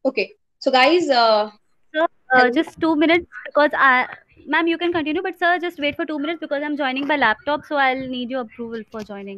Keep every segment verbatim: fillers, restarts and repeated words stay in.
Okay. So guys, uh, Sir, uh, hello. just two minutes because I, ma'am, you can continue, but sir, just wait for two minutes because I'm joining by laptop, so I'll need your approval for joining.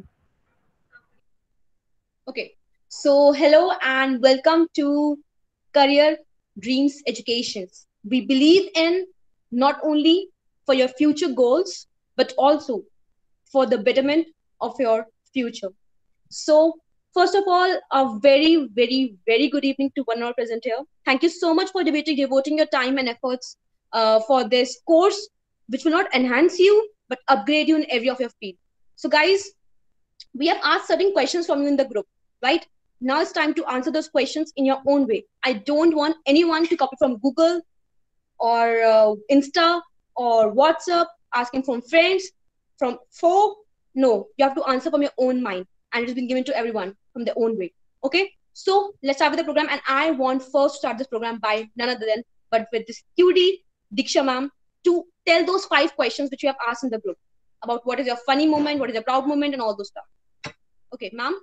Okay. So hello and welcome to Career Dreams Educations. We believe in not only for your future goals, but also for the betterment of your future. So, first of all, a very, very, very good evening to one of our present here. Thank you so much for devoting, devoting your time and efforts uh, for this course, which will not enhance you, but upgrade you in every of your field. So, guys, we have asked certain questions from you in the group, right? Now it's time to answer those questions in your own way. I don't want anyone to copy from Google or uh, Insta or WhatsApp, asking from friends, from foe. No, you have to answer from your own mind, and it has been given to everyone from their own way. Okay, so let's start with the program. And I want first to start this program by none other than but with this Q D Diksha ma'am to tell those five questions which you have asked in the group about what is your funny moment, what is your proud moment, and all those stuff. Okay, ma'am,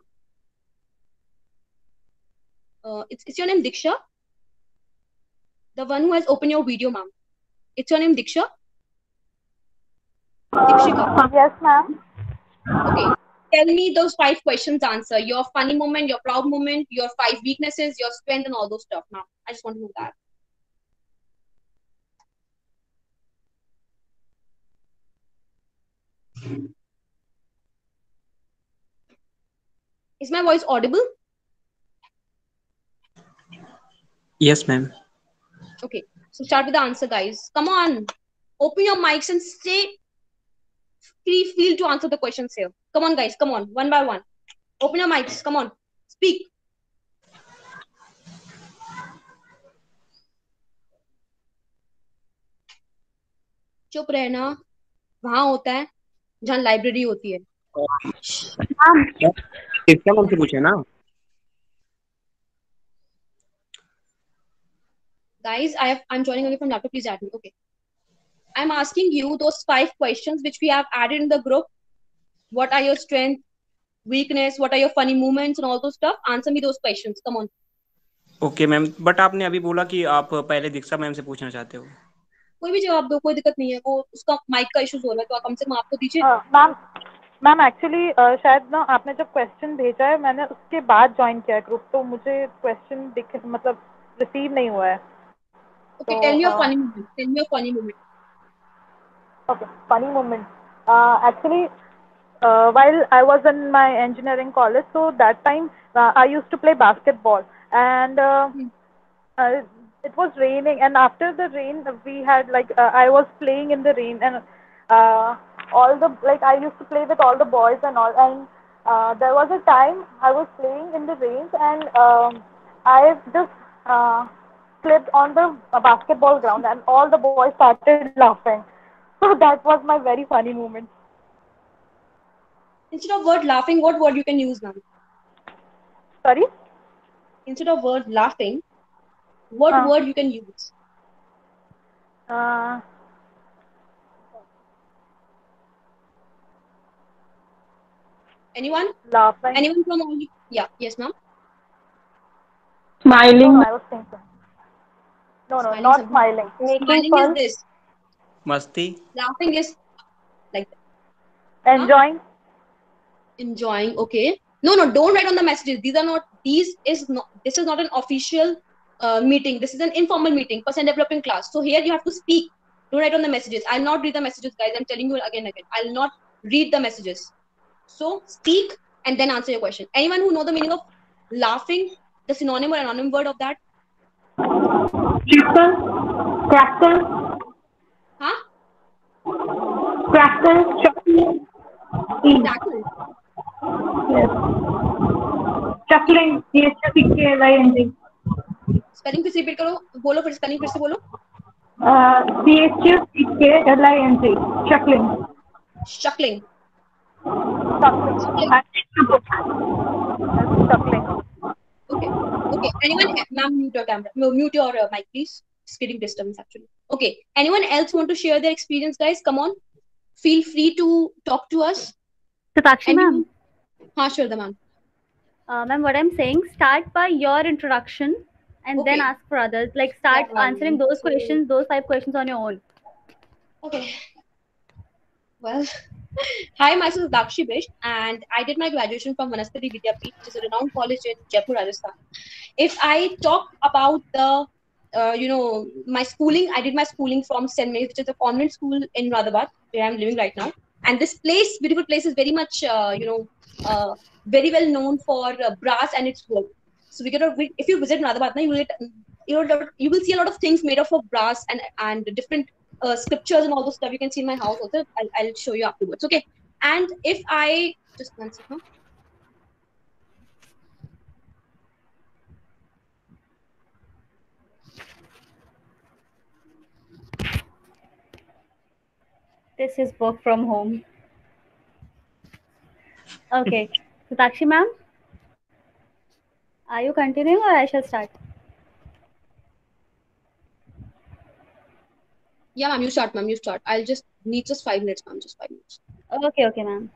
uh, it's, it's your name Diksha, the one who has opened your video, ma'am. It's your name Diksha, Dikshika. Yes, ma'am. Okay. Tell me those five questions answer. Your funny moment, your proud moment, your five weaknesses, your strength, and all those stuff. Now, I just want to know that. Is my voice audible? Yes, ma'am. Okay. So start with the answer, guys. Come on. Open your mics and stay free feel to answer the questions here. Come on, guys. Come on. One by one. Open your mics. Come on. Speak. चुप रहना वहां होता है जहाँ library होती है. इसका ma'am से पूछे ना. Guys, I have I'm joining away from laptop. Please add me. Okay. I'm asking you those five questions which we have added in the group. What are your strengths, weakness, what are your funny moments and all those stuff? Answer me those questions. Come on. Okay ma'am, but आपने अभी बोला कि आप पहले दीक्षा ma'am से पूछना चाहते हो. कोई भी जवाब दो, कोई दिक्कत नहीं है. वो उसका माइक का इश्यूज हो रहा है तो कम से कम आपको दीजिए. मैम मैम एक्चुअली शायद ना आपने जब क्वेश्चन भेजा है मैंने उसके बाद ज्वाइन किया है ग्रुप, तो मुझे क्वेश्चन दिख मतलब रिसीव नहीं हुआ है. Okay, tell me your funny moment. Tell me your funny moment. Okay, funny moment. Uh, actually, uh, while I was in my engineering college, so that time uh, I used to play basketball, and uh, Hmm. uh, it was raining, and after the rain we had like uh, I was playing in the rain, and uh, all the like I used to play with all the boys and all, and uh, there was a time I was playing in the rain, and um, I just uh, slipped on the uh, basketball ground, and all the boys started laughing. So that was my very funny moment. Instead of word laughing, what word you can use now? Sorry. Instead of word laughing, what uh, word you can use? uh, Anyone? Laughing. Anyone from all? Yeah. Yes, ma'am. No, no, Smiling. I was thinking. No, no, Smiling not something. smiling. Making Smiling is fun. this. मस्ती. Laughing is like that. Huh? Enjoying. Enjoying. Okay. No, no, don't write on the messages. These are not, these is not, this is not an official uh, meeting. This is an informal meeting, person developing class. So here you have to speak. Don't write on the messages. I'll not read the messages, guys. I'm telling you again and again. I'll not read the messages. So speak and then answer your question. Anyone who know the meaning of laughing, the synonym or anonym word of that? Chicken. Crackle. Huh? Crackle. Chuckling. E. Crackle. Yes. Chuckling. C H U C K L I N G. Spelling फिर से repeat करो. बोलो फिर spelling फिर से बोलो. Uh, C H U C K L I N G. Chuckling. Chuckling. Chuckling. Chuckling. Yes, chuckling. Okay. Okay. Anyone, ma'am, mute your camera. No, mute your uh, mic, please. It's getting disturbance actually. Okay. Anyone else want to share their experience, guys? Come on. Feel free to talk to us. Satakshi ma'am. Ha, sure, the ma'am. Uh, ma'am, what I'm saying, start by your introduction and Okay. then ask for others. Like start Yeah, answering those so- questions, those five questions on your own. Okay. Well, hi, myself is Dakshi Bish, and I did my graduation from Vanaspati Vidyapeeth, which is a renowned college in Jaipur, Rajasthan. If I talk about the, uh, you know, my schooling, I did my schooling from Saint Mary's, which is a convent school in Radhabad, where I'm living right now. And this place, beautiful place, is very much, uh, you know, uh, very well known for uh, brass and its work. So we get a, we, if you visit Radhabad, you will get, you know, you will see a lot of things made of of brass and and different uh, scriptures and all those stuff you can see in my house also. I'll, I'll show you afterwards. Okay. And if I just one second. This is work from home. Okay. So Takshi ma'am, are you continuing or I shall start? Yeah, ma'am, you start, ma'am. You start. I'll just need just five minutes, ma'am. Just five minutes. Okay, okay, ma'am.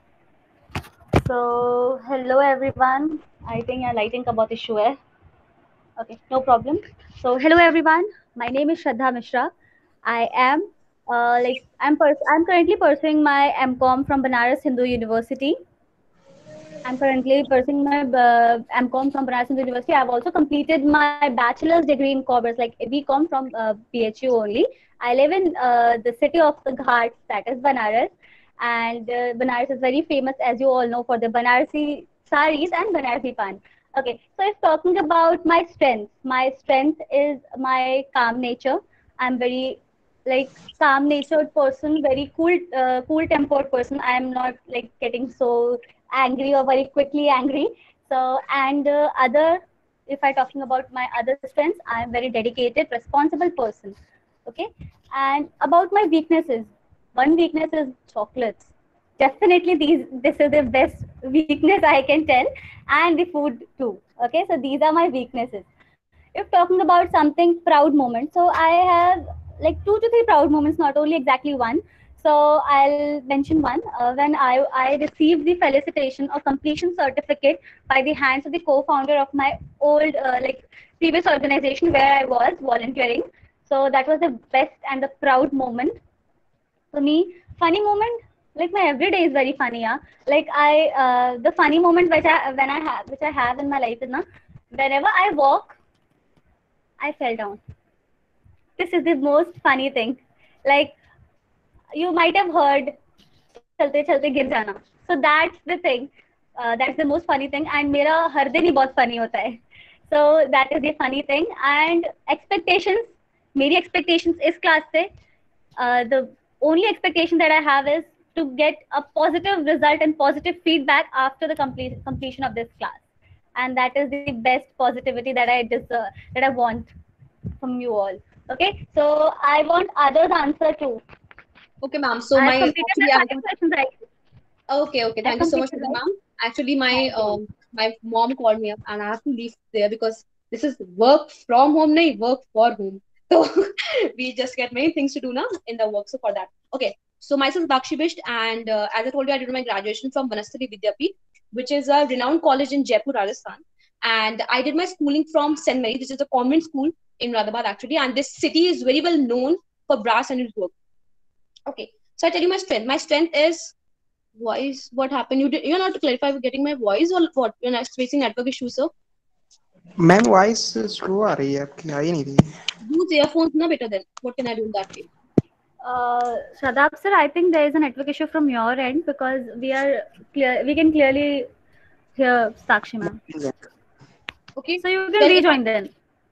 So, hello everyone. I think you're lighting about issue hai. Okay, no problem. So, hello everyone. My name is Shraddha Mishra. I am uh, like I'm pers- I'm currently pursuing my M Com from Banaras Hindu University. I'm currently pursuing my uh, M Com from Banaras Hindu University. I've also completed my bachelor's degree in commerce, like B Com from uh, B H U only. I live in uh, the city of the Ghats, that is Banaras, and uh, Banaras is very famous, as you all know, for the Banarasi saris and Banarasi pan. Okay, so if talking about my strengths, my strength is my calm nature. I'm very like calm natured person, very cool, uh, cool tempered person. I am not like getting so angry or very quickly angry. So, and uh, other, if I talking about my other strengths, I am very dedicated, responsible person. Okay, and about my weaknesses, one weakness is chocolates. Definitely, these this is the best weakness I can tell, and the food too. Okay, so these are my weaknesses. If talking about something proud moment, so I have like two to three proud moments, not only exactly one. So I'll mention one. Uh, when I, I received the felicitation or completion certificate by the hands of the co-founder of my old uh, like previous organization where I was volunteering. So that was the best and the proud moment for me. Funny moment, like my everyday is very funny. Yeah, like I uh, the funny moment which I when I have which I have in my life is na, whenever I walk, I fell down. This is the most funny thing. Like you might have heard, chalte chalte gir jana. So that's the thing. Uh, that's the most funny thing. And मेरा हर दिन ही बहुत funny होता है. So that is the funny thing. And expectations, मेरी expectations इस class से, uh, the only expectation that I have is to get a positive result and positive feedback after the complete completion of this class. And that is the best positivity that I deserve, that I want from you all. Okay, so I want others answer too. Okay, ma'am. So I've my completed actually, my I five want. questions, right? Okay, okay. I've Thank you so much for completed, that, right? ma'am. Actually, my Thank you. um my mom called me up, and I have to leave there because this is work from home, nahi, work for home. So we just get many things to do now in the work. So for that, okay. So myself is Dakshi Bisht, and uh, as I told you, I did my graduation from Vanaspati Vidyapeeth, which is a renowned college in Jaipur, Rajasthan. And I did my schooling from Saint Mary, which is a convent school in Radhabad actually. And this city is very well known for brass and its work. Okay. So I tell you my strength. My strength is voice. What happened? You did, you're not to clarify with getting my voice or what? You're not facing network issues, sir. Ma'am voice slow आ रही है आपकी, आ ही नहीं रही है। Use earphones, na better then. What can I do in that case? Uh, Shadab sir, I think there is a network issue from your end because we are clear. We can clearly hear Sakshi ma'am. Okay. So you can Then if I, rejoin then.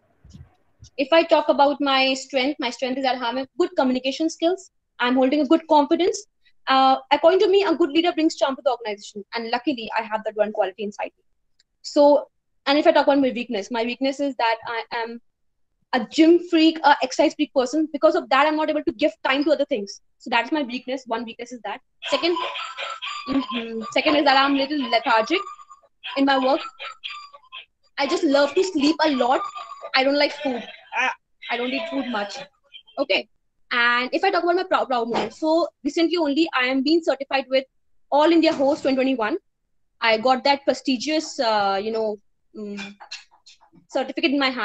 if I talk about my strength, my strength is that I have good communication skills. I'm holding a good confidence. Uh, according to me, a good leader brings charm to the organization, and luckily, I have that one quality inside me. So, and if I talk about my weakness, my weakness is that I am a gym freak, a exercise freak person. Because of that, I'm not able to give time to other things. So that's my weakness. One weakness is that. Second, mm-hmm, second is that I'm a little lethargic in my work. I just love to sleep a lot. I don't like food. Ah, I don't eat food much. Okay. And if I talk about my proud, proud moment, so recently only I am being certified with All India Host twenty twenty-one. I got that prestigious, uh, you know, um, certificate in my hand.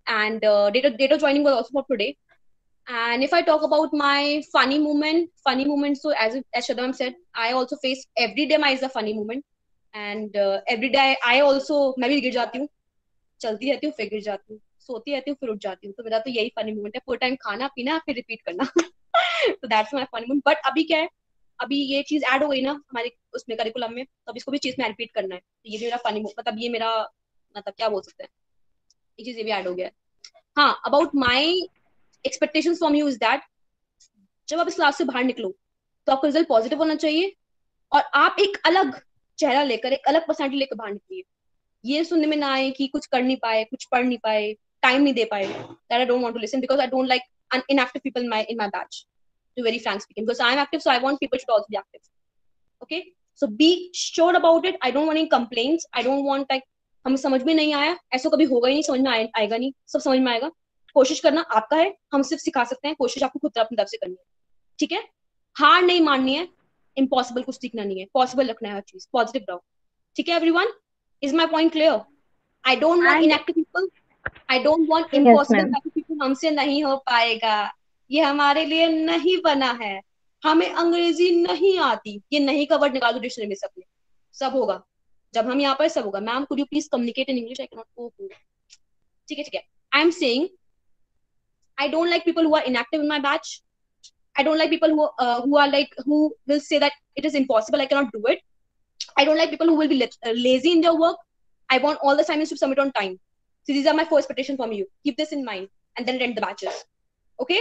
and uh, data data joining was also for today. And if I talk about my funny moment, funny moment, so as as Shadam said, I also face every day. My is a funny moment, and uh, every day I also मैं भी गिर जाती हूँ, चलती रहती हूँ, फिर गिर जाती हूँ, सोती रहती हूँ, फिर उठ जाती हूँ. तो मेरा तो यही फनी मोमेंट है, पूरा टाइम खाना पीना फिर रिपीट करना. तो that's my funny moment. But अभी क्या है, अभी ये चीज ऐड हो गई ना हमारे उसमें करिकुलम में, तो अब इसको भी चीज में रिपीट करना है. तो ये भी मेरा फनी मतलब ये मेरा मतलब क्या बोल सकते हैं, ये चीज ये भी ऐड हो गया है. हाँ, about my expectations from you is that जब आप इस क्लास से बाहर निकलो तो आपका रिजल्ट पॉजिटिव होना चाहिए और आप एक अलग चेहरा लेकर, एक अलग पर्सनैलिटी लेकर बाहर निकलिए. ये सुनने में ना आए कि कुछ कर नहीं पाए, कुछ पढ़ नहीं पाए, टाइम नहीं दे पाए. That I don't want to listen because I don't like inactive people in my in my batch, to be very frank speaking, because I'm active, so I want people to also be active. Okay, so be sure about it. I don't want any complaints. I don't want like हमें समझ में नहीं आया, ऐसा कभी होगा ही नहीं, समझ में आए, आएगा नहीं, सब समझ में आएगा. कोशिश करना आपका है, हम सिर्फ सिखा सकते हैं, कोशिश आपको खुद अपनी तरफ से करनी है. ठीक है, हार नहीं माननी है, इम्पॉसिबल कुछ सीखना नहीं है, पॉसिबल रखना है हर चीज, पॉजिटिव रहो. ठीक है everyone, is my point clear? I don't want And inactive people, I don't want Yes, impossible ma'am. People. हमसे नहीं हो पाएगा, ये हमारे लिए नहीं बना है, हमें अंग्रेजी नहीं आती, ये नहीं का वर्ड निकाल दो डिक्शनरी में, सबने सब होगा. जब हम यहाँ पर सब होगा. Ma'am could you please communicate in English? I can not. ओहो, ठीक है ठीक है. I am saying I don't like people who are inactive in my batch. I don't like people who uh, who are like who will say that it is impossible, I cannot do it. I don't like people who will be la- uh, lazy in their work. I want all the assignments to submit on time. So these are my four expectations from you. Keep this in mind and then rent the batches. Okay?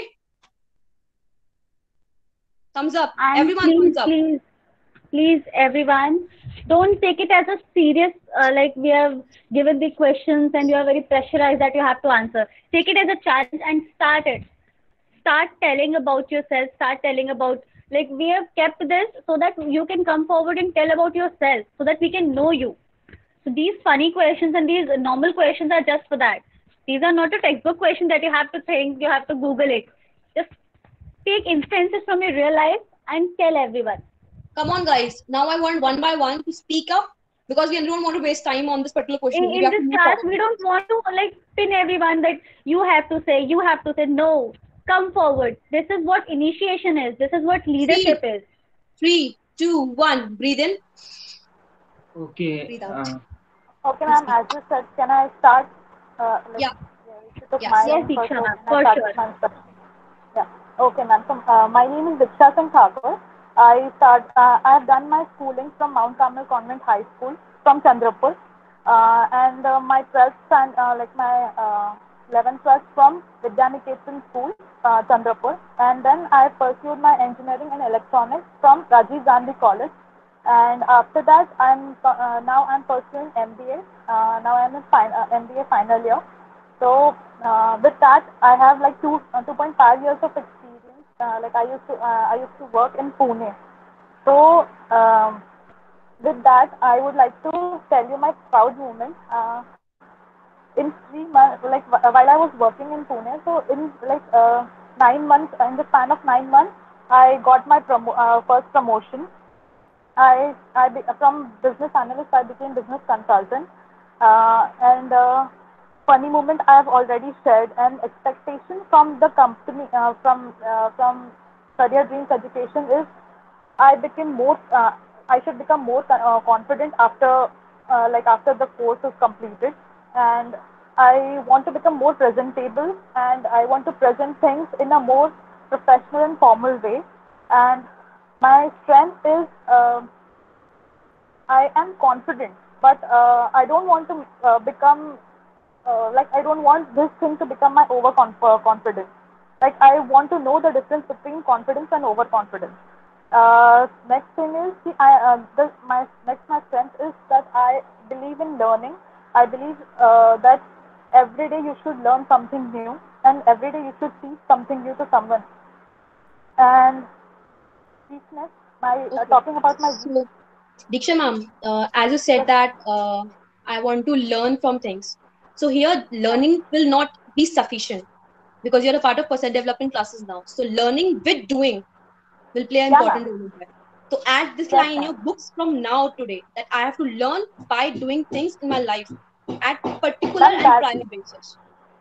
Thumbs up. and Everyone, please, thumbs up. please, please, everyone, don't take it as a serious, uh, like we have given the questions and you are very pressurized that you have to answer. Take it as a challenge and start it. Start telling about yourself. Start telling about, like we have kept this so that you can come forward and tell about yourself so that we can know you. So these funny questions and these normal questions are just for that. These are not a textbook question that you have to think, you have to Google it. Just take instances from your real life and tell everyone. Come on, guys. Now I want one by one to speak up because we don't want to waste time on this particular question. In, We in have to this move class, forward. we don't want to like pin everyone that you have to say, you have to say. No, come forward. This is what initiation is. This is what leadership is. Three, two, one. Breathe in. Okay. Breathe out. Uh, Okay, ma'am, as you said, can I start? Uh, like, Yeah. She took Yes. my Yes, name first, Diksha, so ma'am, can I for start sure. with my introduction? Yeah. Okay, ma'am. So, uh, my name is Diksha Singh Thakur. I start. Uh, I have done my schooling from Mount Carmel Convent High School from Chandrapur, uh, and uh, my twelfth and uh, like my uh, eleventh was from Vidyaniketan School, uh, Chandrapur, and then I pursued my engineering and electronics from Rajiv Gandhi College. And after that, I'm uh, now I'm pursuing M B A. Uh, now I'm in fin- uh, M B A final year. So uh, with that, I have like two uh, two point five years of experience. Uh, like I used to uh, I used to work in Pune. So um, with that, I would like to tell you my proud moment. Uh, in three months, like while I was working in Pune, so in like uh, nine months, in the span of nine months, I got my promo- uh, first promotion. I, I be, from business analyst, I became business consultant. Uh, and uh, funny moment I have already shared. And expectation from the company, uh, from uh, from Career Dreams Education is I became more. Uh, I should become more uh, confident after uh, like after the course is completed, and I want to become more presentable, and I want to present things in a more professional and formal way. And my strength is uh, I am confident, but uh, I don't want to uh, become uh, like I don't want this thing to become my overconfidence. Like I want to know the difference between confidence and overconfidence. Uh, next thing is the, I, uh, the, my next my strength is that I believe in learning. I believe uh, that every day you should learn something new, and every day you should teach something new to someone. And weakness, my uh, Okay. talking about my So, Diksha ma'am, uh, as you said that uh, I want to learn from things. So here, learning will not be sufficient because you're a part of personal development classes now. So learning with doing will play an yeah, ma'am. important role in that. So add this Yes, line in your ma'am. books from now today that I have to learn by doing things in my life at particular Ma'am, and that prior basis.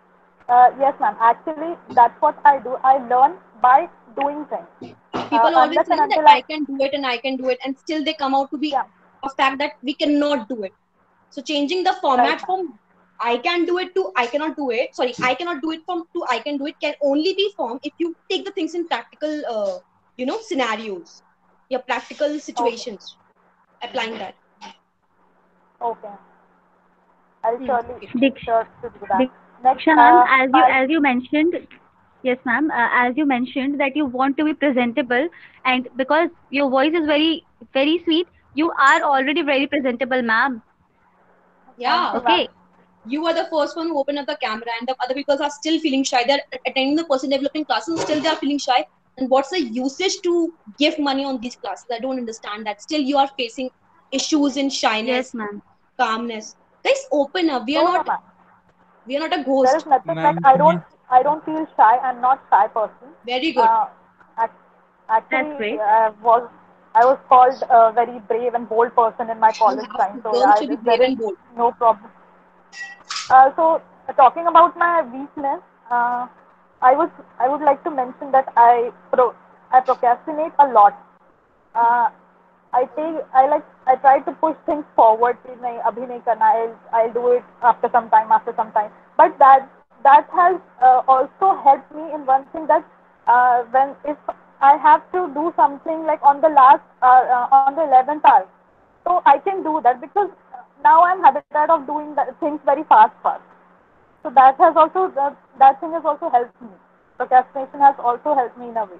Uh, yes, ma'am. Actually, that's what I do. I learn by doing things. Uh, People always unless say and na, that until I, I can do it and I can do it, and still they come out to be yeah, a fact that we cannot do it. So changing the right, format ma'am. from I can do it to I cannot do it. Sorry, I cannot do it from to I can do it can only be formed if you take the things in practical, uh, you know, scenarios, your practical Okay, situations, applying that. okay. I'll Hmm. surely Okay. make Diksha, sure to do that. Next, Diksha ma'am, uh, as you my as you mentioned, yes ma'am, uh, as you mentioned that you want to be presentable, and because your voice is very very sweet, you are already very presentable, ma'am. thank Yeah, you, ma'am. Okay. you are the first one who opened up the camera, and the other people are still feeling shy. They're attending the person development classes, and still they are feeling shy. And what's the usage to give money on these classes? I don't understand that. Still, you are facing issues in Yes shyness, ma'am. calmness. Guys, open up. We are No, no, not. ma'am. We are not a There is ghost. nothing like Ma'am, I can don't I- I don't feel shy. I'm not shy person. Very good. Uh, ac- That's Actually, great. I was I was called a very brave and bold person in my You college have time. to. So Girls yeah, should be there brave is and bold. no problem. Uh, so uh, talking about my weakness, uh, I was I would like to mention that I pro I procrastinate a lot. Uh, I take I like I try to push things forward. कि नहीं अभी नहीं करना. I'll I'll do it after some time after some time. But that that has uh, also helped me in one thing that uh, when if I have to do something like on the last uh, uh, on the eleventh hour, so I can do that because now I'm habited of doing that, things very fast fast. So that has also that, that thing has also helped me. Procrastination has also helped me in a way.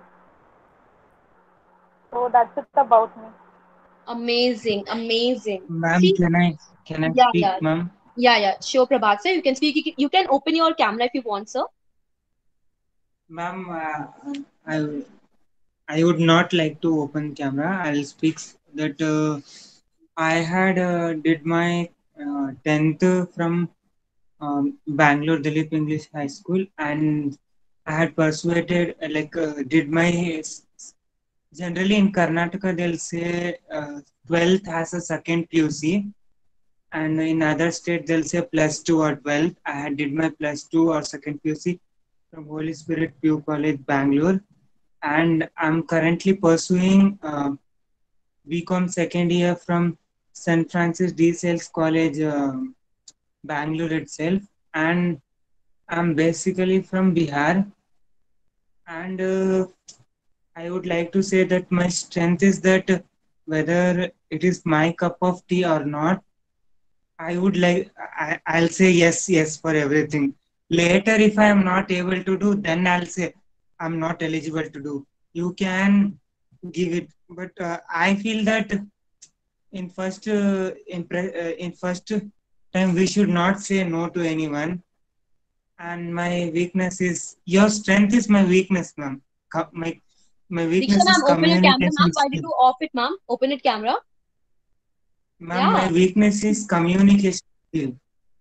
So that's it about me. Amazing, amazing. ma'am, See, can I can I yeah, speak, yeah, ma'am? yeah, yeah. Sure, Prabhat sir. You can speak. You can you can open your camera if you want, sir. Ma'am, uh, I I would not like to open camera. I'll speak that uh, I had uh, did my uh, tenth from um, Bangalore Dilip English High School, and I had persuaded uh, like uh, did my generally in Karnataka they'll say uh, twelfth has a second P U C, and in other state they'll say plus two or twelfth. I had did my plus two or second P U C from Holy Spirit P U College, Bangalore, and I'm currently pursuing uh, BCom second year from Saint Francis de Sales College, uh, Bangalore itself, and I'm basically from Bihar, and uh, I would like to say that my strength is that uh, whether it is my cup of tea or not, I would like I, I'll say yes, yes for everything. Later, if I am not able to do, then I'll say I'm not eligible to do. You can give it, but uh, I feel that in first uh, in pre- uh, in first time we should not say no to anyone. And my weakness is your strength is my weakness, ma'am. Co- My my Diksha weakness is ma'am, open your camera, ma'am. communication Why did skill. you off it, ma'am? Open it camera. Ma'am, my Yeah. weakness is communication skill.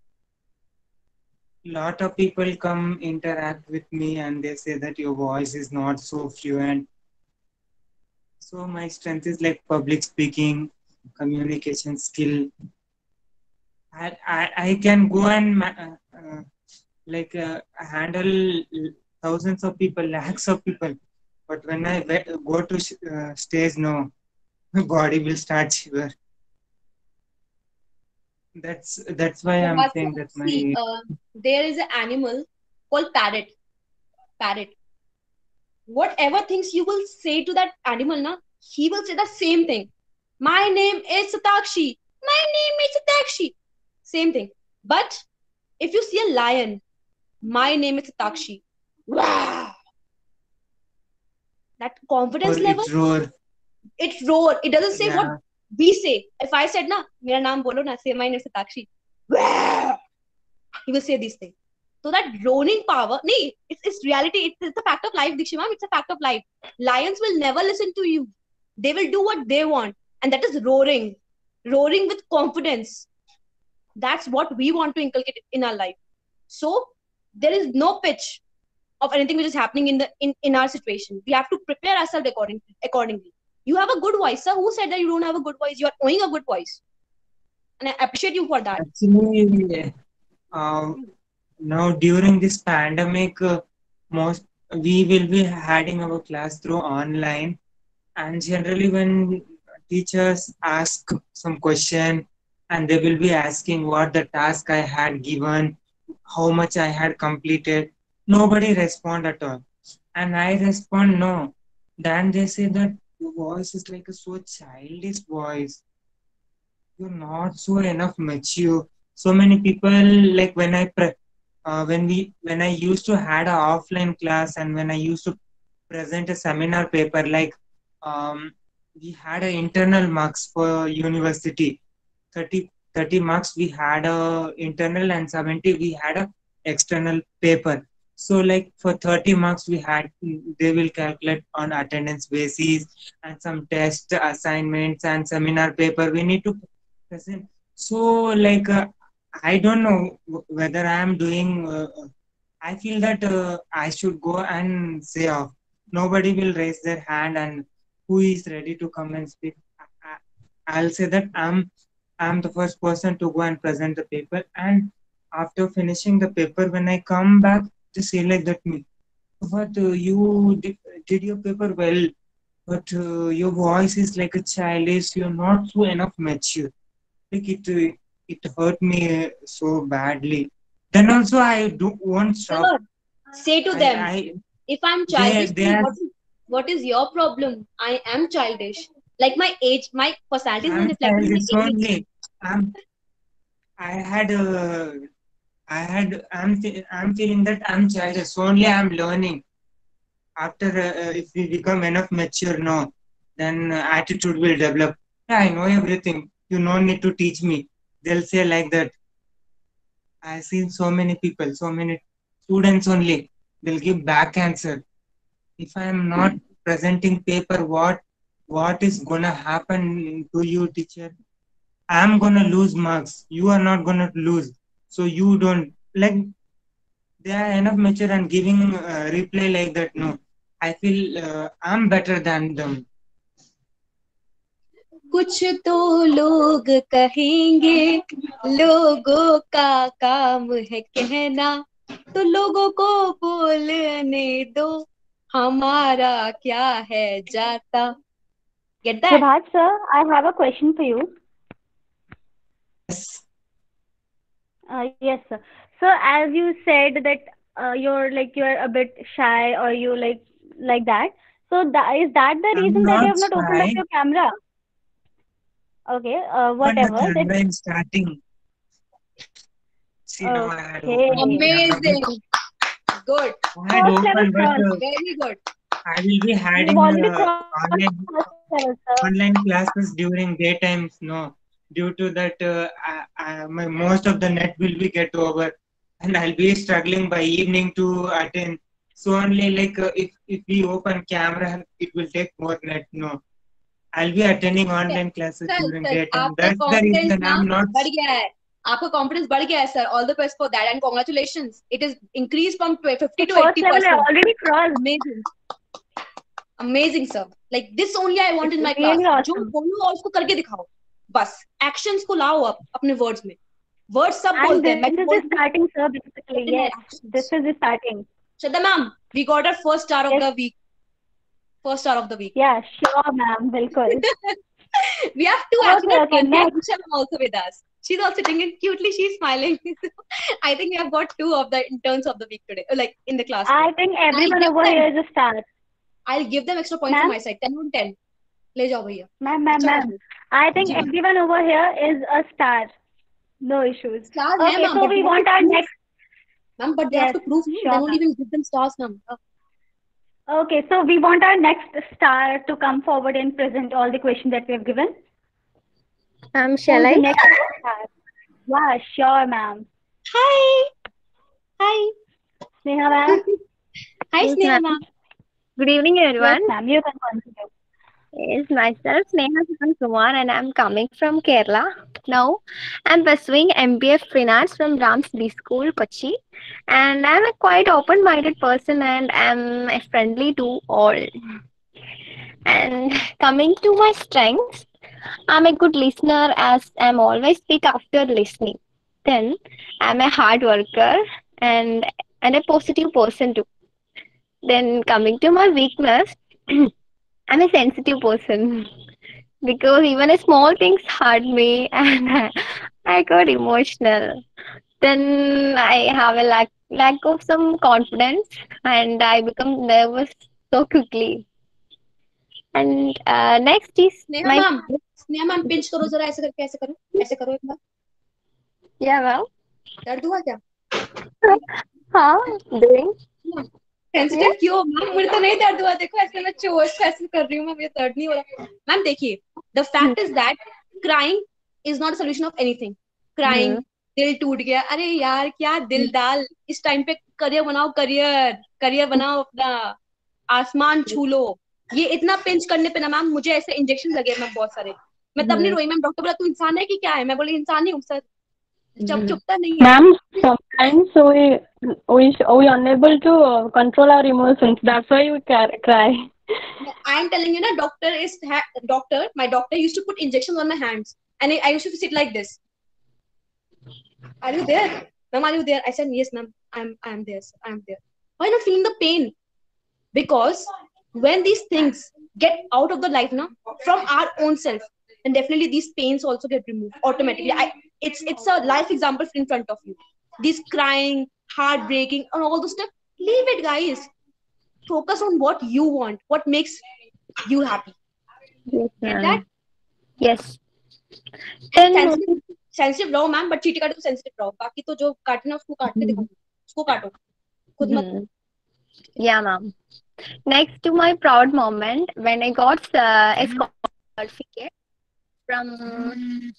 Lot of people come interact with me and they say that your voice is not so fluent. So my strength is like public speaking, communication skill. I I, I can go and ma- uh, uh, like uh, handle thousands of people, lakhs of people. But when I we- go to sh- uh, stage, no, my body will start shiver. That's that's why I'm Prabhat saying sir, that see, my uh, there is an animal called parrot. Parrot. Whatever things you will say to that animal, na, he will say the same thing. My name is Satakshi. My name is Satakshi. Same thing. But if you see a lion, my name is Satakshi. Wow. That or confidence level, it roar. it roar. It doesn't say what Yeah, we say. If I said, na, mera naam bolo na, say my name is Satakshi. Wow. He will say these things. So that roaring power, nee, it's, it's reality. It's, it's a fact of life, Dikshima. It's a fact of life. Lions will never listen to you. They will do what they want. And that is roaring. Roaring with confidence. That's what we want to inculcate in our life. So there is no pitch of anything which is happening in the in, in our situation. We have to prepare ourselves according, accordingly. You have a good voice, sir. Who said that you don't have a good voice? You are owning a good voice. And I appreciate you for that. actually, uh, now during this pandemic, uh, most we will be having our class through online, and generally when teachers ask some question, and they will be asking what the task I had given, how much I had completed, nobody respond at all, and I respond no. Then they say that your voice is like a so childish voice, you're not so enough mature. So many people, like when I pre- uh, when we when I used to had a offline class, and when I used to present a seminar paper, like um, we had a internal marks for university. thirty thirty marks we had a internal, and seventy we had a external paper. So like for thirty marks we had, they will calculate on attendance basis, and some test assignments and seminar paper we need to present. So like uh, I don't know wh- whether I am doing uh, uh, I feel that uh, I should go and say off. Nobody will raise their hand, and who is ready to come and speak. I, I- I'll say that I'm I'm the first person to go and present the paper. And after finishing the paper, when I come back, they say like that me, but uh, you did, did your paper well, but uh, your voice is like a childish. You're not so enough mature. Like it, uh, it hurt me uh, so badly. Then also I do won't stop. Sir, say to I, them, I, if I'm they, childish, they then are. what is, what is your problem? I am childish. Like my age, my personality is I'm reflecting my childish age. only. I'm. I had. Uh, I had. I'm. fe- I'm feeling that I'm childish only. I'm learning. After uh, uh, if we become enough mature, no, then uh, attitude will develop. Yeah, I know everything. You no need to teach me. They'll say like that. I've seen so many people, so many students only. They'll give back answer. If I am not presenting paper, what what is gonna happen to you, teacher? I'm gonna lose marks. You are not gonna lose. So you don't like, they are enough mature and giving uh, reply like that. No, I feel uh, I'm better than them. कुछ तो लोग कहेंगे, लोगों का काम है कहना, तो लोगों को बोलने दो, हमारा क्या है जाता. Get that? Prabhat sir, I have a question for you. Yes, Uh, yes, sir. So as you said that uh, you're like you're a bit shy or you like like that. So that is that the I'm reason that you not have not opened up shy, your camera? Okay, uh, but the whatever. That camera is starting. See, now I had opened the okay. camera, but Amazing. Good. I had First level opened, but cross. uh, Very good. I will be You've having already uh, crossed online first level, sir. online classes during daytimes. No, due to that, uh, I, I, my most of the net will be get over, and I'll be struggling by evening to attend. So only like uh, if if we open camera, it will take more net. No, I'll be attending online classes sir during sir daytime. आपका That's the confidence reason ना I'm not. बढ़ गया है. आपका confidence बढ़ गया है sir. All the best for that and congratulations. It is increase from So fifty to first eighty level I percent. already crossed. Amazing. Amazing sir. Like this only I want It's in my really class. जो awesome. बोलो और उसको करके दिखाओ. बस actions को लाओ आप अपने वर्ड्स में. वर्ड्स सब And बोलते हैं. this मैं भी is the बोलती हूँ, starting, sir, basically. लेकिन Yes, this actions. is the starting. Shraddha ma'am, we got our first star of Yes, the week. First star of the week. yeah, sure, ma'am, bilkul. We have two Okay, actually. okay, Mansi and next. Usha ma'am also with us. She's also sitting in cutely. She's smiling. I think we have got two of the interns of the week today, like in the class I today. think And I'll everyone give over them. here is a star. I'll give them extra point from Ma'am, my side. Ten on ten. ले जाओ भैया. ma'am, ma'am, अच्छा कर ma'am. दो. I think जी ma'am. everyone over here is a star. No issues. Stars है Okay, ma'am, so but we they have to want our prove. next. Ma'am, but they have Yes, to prove. No? sure, Then only ma'am. we'll give them stars, ma'am. Uh, Okay, so we want our next star to come forward and present all the questions that we have given. Um, shall Who's the I? next star? Yeah, sure, ma'am. Hi. Hi. Sneha, ma'am. Hi, Yes, Sneha ma'am. ma'am. Good evening, Yes, everyone. ma'am, you can continue. Yes, myself, Sneha Suman Kumar, and I'm coming from Kerala. Now, I'm pursuing M B A Finance from Rams B School, Kochi. And I'm a quite open minded person and I'm a friendly to all. And coming to my strengths, I'm a good listener as I'm always speak after listening. Then, I'm a hard worker and and a positive person too. Then coming to my weakness, I'm a sensitive person because even a small things hurt me and I, I got emotional. Then I have a lack lack of some confidence and I become nervous so quickly. And uh, next is Sneha my ma'am, Sneha ma'am pinch करो जरा, ऐसे करके, ऐसे करो, ऐसे करो एक बार. yeah, well, दर्द हुआ क्या? हाँ, doing सेंसिटिव yeah. क्यों मैम? मुझे तो नहीं दर्द हुआ. देखो ऐसे मैं चोट से ऐसे कर रही हूँ, मुझे दर्द नहीं हो रहा. मैम देखिए, the fact is that crying is not solution of anything. Crying, Hmm. दिल टूट गया, अरे यार क्या दिल डाल. इस टाइम पे करियर बनाओ, करियर करियर बनाओ अपना. आसमान छू लो. ये इतना पिंच करने पे ना मैम मुझे ऐसे इंजेक्शन लगे मैम बहुत सारे. मैं तब नहीं रोई मैम. डॉक्टर बोला तू इंसान है कि क्या है? मैं बोली इंसान ही हूँ सर. जब चुपता नहीं है. Ma'am, sometimes we we we unable to uh, control our emotions. That's why we ca- cry. I am telling you, na, doctor is ha- doctor. My doctor used to put injections on my hands, and I, I used to sit like this. Are you there, ma'am? Are you there? I said yes, ma'am. I'm I'm there. Sir. I'm there. Why not feeling the pain? Because when these things get out of the life now from our own self, then definitely these pains also get removed automatically. I it's it's a life example in front of you. This crying, heartbreaking, and all the stuff. Leave it, guys. Focus on what you want, what makes you happy. Yes, Get ma'am. that? Yes. And Then sensitive sensitive रहो ma'am, but चीटी काटो तो sensitive रहो. बाकी तो जो काटना उसको काट के दिखाओ, उसको काटो, खुद मत. hmm. Yeah, ma'am. Next to my proud moment when I got uh, a scholarship certificate from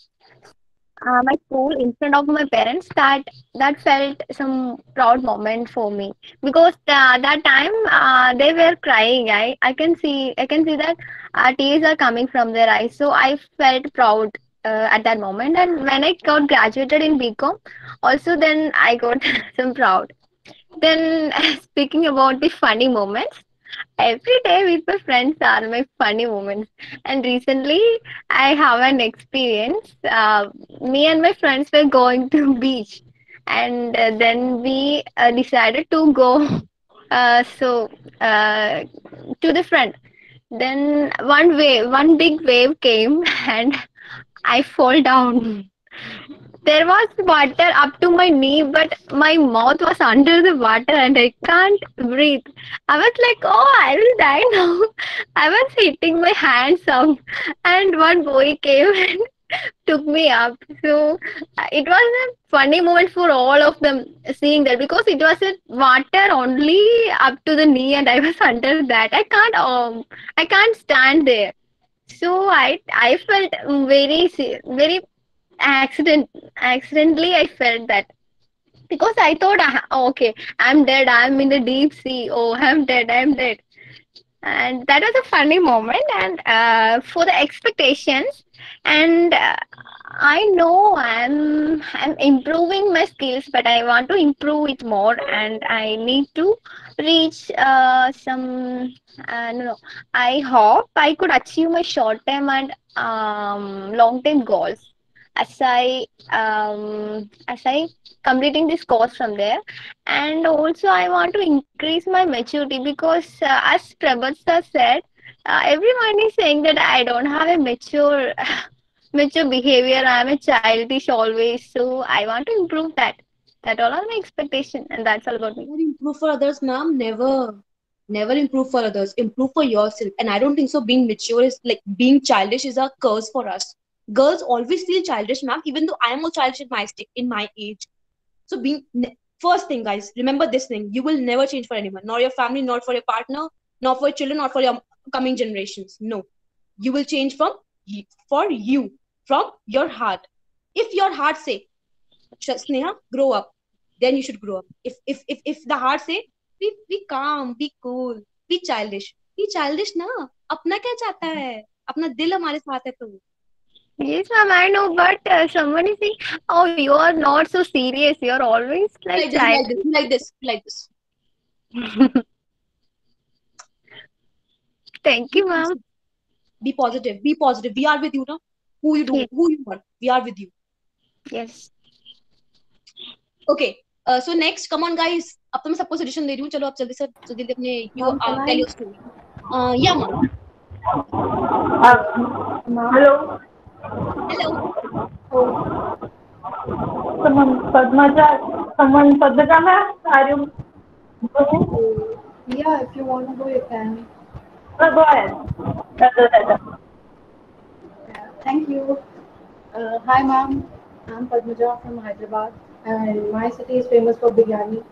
uh, my school in front of my parents, that that felt some proud moment for me because uh, that time uh, they were crying. I I can see I can see that uh, tears are coming from their eyes. So I felt proud uh, at that moment. And when I got graduated in B Com, also then I got some proud. Then speaking about the funny moments, every day with my friends are my funny moments. And recently, I have an experience. Uh, me and my friends were going to beach, and uh, then we uh, decided to go. Uh, so uh, to the front. Then one wave, one big wave came, and I fall down. There was water up to my knee, but my mouth was under the water and I can't breathe. I was like, oh, I will die now. I was hitting my hands up, and one boy came and took me up. So uh, it was a funny moment for all of them seeing that because it was a water only up to the knee and I was under that. I can't um I can't stand there. So I I felt very se- very accident accidentally I felt that because I thought "Ah, okay, I'm dead, I'm in the deep sea, oh I'm dead, I'm dead." And that was a funny moment. And uh, for the expectations, and uh, I know i'm i'm improving my skills, but I want to improve it more and I need to reach uh, some uh, no, no I hope I could achieve my short term and um, long term goals as i um, as I completing this course from there. And also I want to increase my maturity because uh, as Prabhat sir said, uh, everyone is saying that I don't have a mature mature behavior, I'm a childish always, so I want to improve that. That all are my expectation, and that's all about me. Never improve for others, ma'am. Never. Never improve for others. Improve for yourself. And I don't think so. Being mature is like being childish is a curse for us. Girls always feel childish, ma'am, even though I am also childish in my st- in my age. So being ne- first thing, guys, remember this thing: you will never change for anyone, nor your family, not for your partner, not for your children, not for your coming generations. No, you will change from y- for you, from your heart. If your heart say, Sneha, grow up, then you should grow up. If if if if the heart say, be be calm, be cool, be childish, be childish ना. अपना क्या चाहता है? अपना दिल हमारे साथ है तो. Yes, ma'am, I know, but uh, someone is saying, "Oh, you are not so serious. You are always like Like this, like child." this, like this, like this. Thank Be you, ma'am. positive. Be positive. Be positive. We are with you now. Who you do, Yes. who you are. We are with you. Yes. Okay. Uh, so next, come on guys. अब तो मैं सबको suggestion दे रही हूँ. चलो आप जल्दी से जल्दी जल्दी अपने you Ma'am, uh, can tell I? your story. Uh, yeah, ma'am. Uh, Ma'am. hello. Hello. Oh, Someone, Padmaja, someone, Padmaja ma'am, are you going? yeah, if you want to go, you can. Uh, go ahead. That's it, that's it. Yeah, thank you. Uh, hi, ma'am. I'm Padmaja from Hyderabad, and my city is famous for biryani.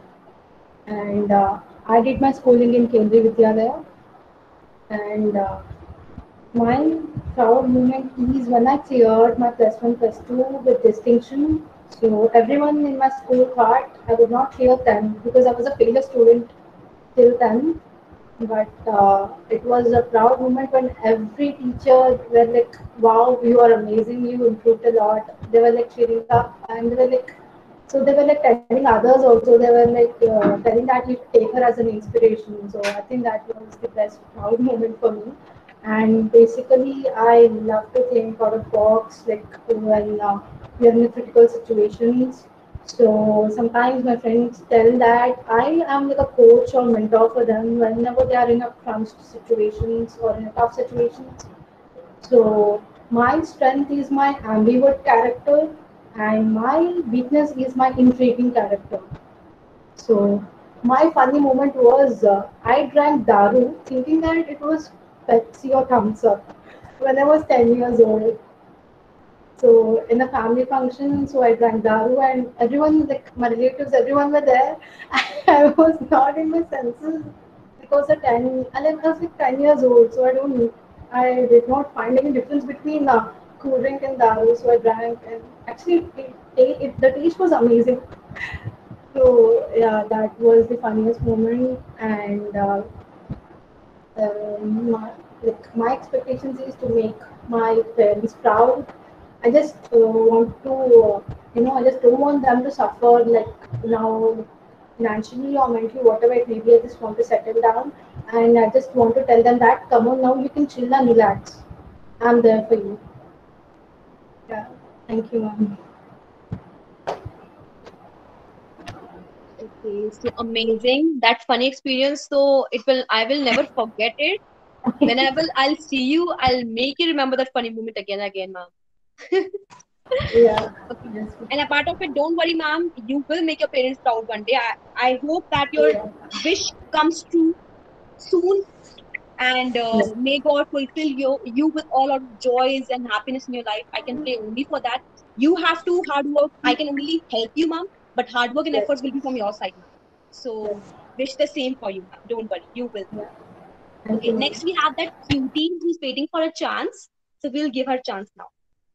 And uh, I did my schooling in Kendriya Vidyalaya, and uh, my proud moment is when I cleared my plus one, plus two with distinction. So everyone in my school thought I would not clear ten because I was a failure student till ten. But uh, it was a proud moment when every teacher were like, "Wow, you are amazing! You improved a lot." They were like cheering up, and they were like, so they were like telling others also. They were like uh, telling that you should take her as an inspiration. So I think that was the best proud moment for me. And basically, I love to think out of box, like when uh, we are in critical situations. So sometimes my friends tell that I am like a coach or mentor for them whenever they are in a crunch situations or in a tough situations. So my strength is my ambivert character and my weakness is my intriguing character. So my funny moment was uh, I drank daru thinking that it was Pepsi or Thumbs Up when I was ten years old. So in a family function, so I drank daru and everyone, like my relatives, everyone were there. I was not in my senses because at ten, and I was like ten years old, so I don't, I did not find any difference between uh, cool drink and daru. So I drank, and actually, it, it, it, the taste was amazing. So yeah, that was the funniest moment, and uh, um, my, like my expectations is to make my parents proud. I just uh, want to, uh, you know, I just don't want them to suffer like now financially or mentally, whatever it may be. I just want to settle down, and I just want to tell them that come on now, you can chill and relax. I'm there for you. Yeah, thank you, ma'am. Okay, so amazing. That funny experience. So it will. I will never forget it. Whenever I'll see you, I'll make you remember that funny moment again, and again, ma'am. Yeah, Okay. yes, And a part of it, don't worry, ma'am. You will make your parents proud one day. I, I hope that your yeah, wish comes true soon, and uh, yes, may God fulfill you you with all of joys and happiness in your life. I can pray only for that. You have to hard work. I can only help you, ma'am. But hard work and yes, efforts will be from your side, ma'am. yes, So wish the same for you, ma'am. Don't worry, you will. yeah. Thank Okay. you, ma'am. Next, we have that cutie who's waiting for a chance. So we'll give her chance now.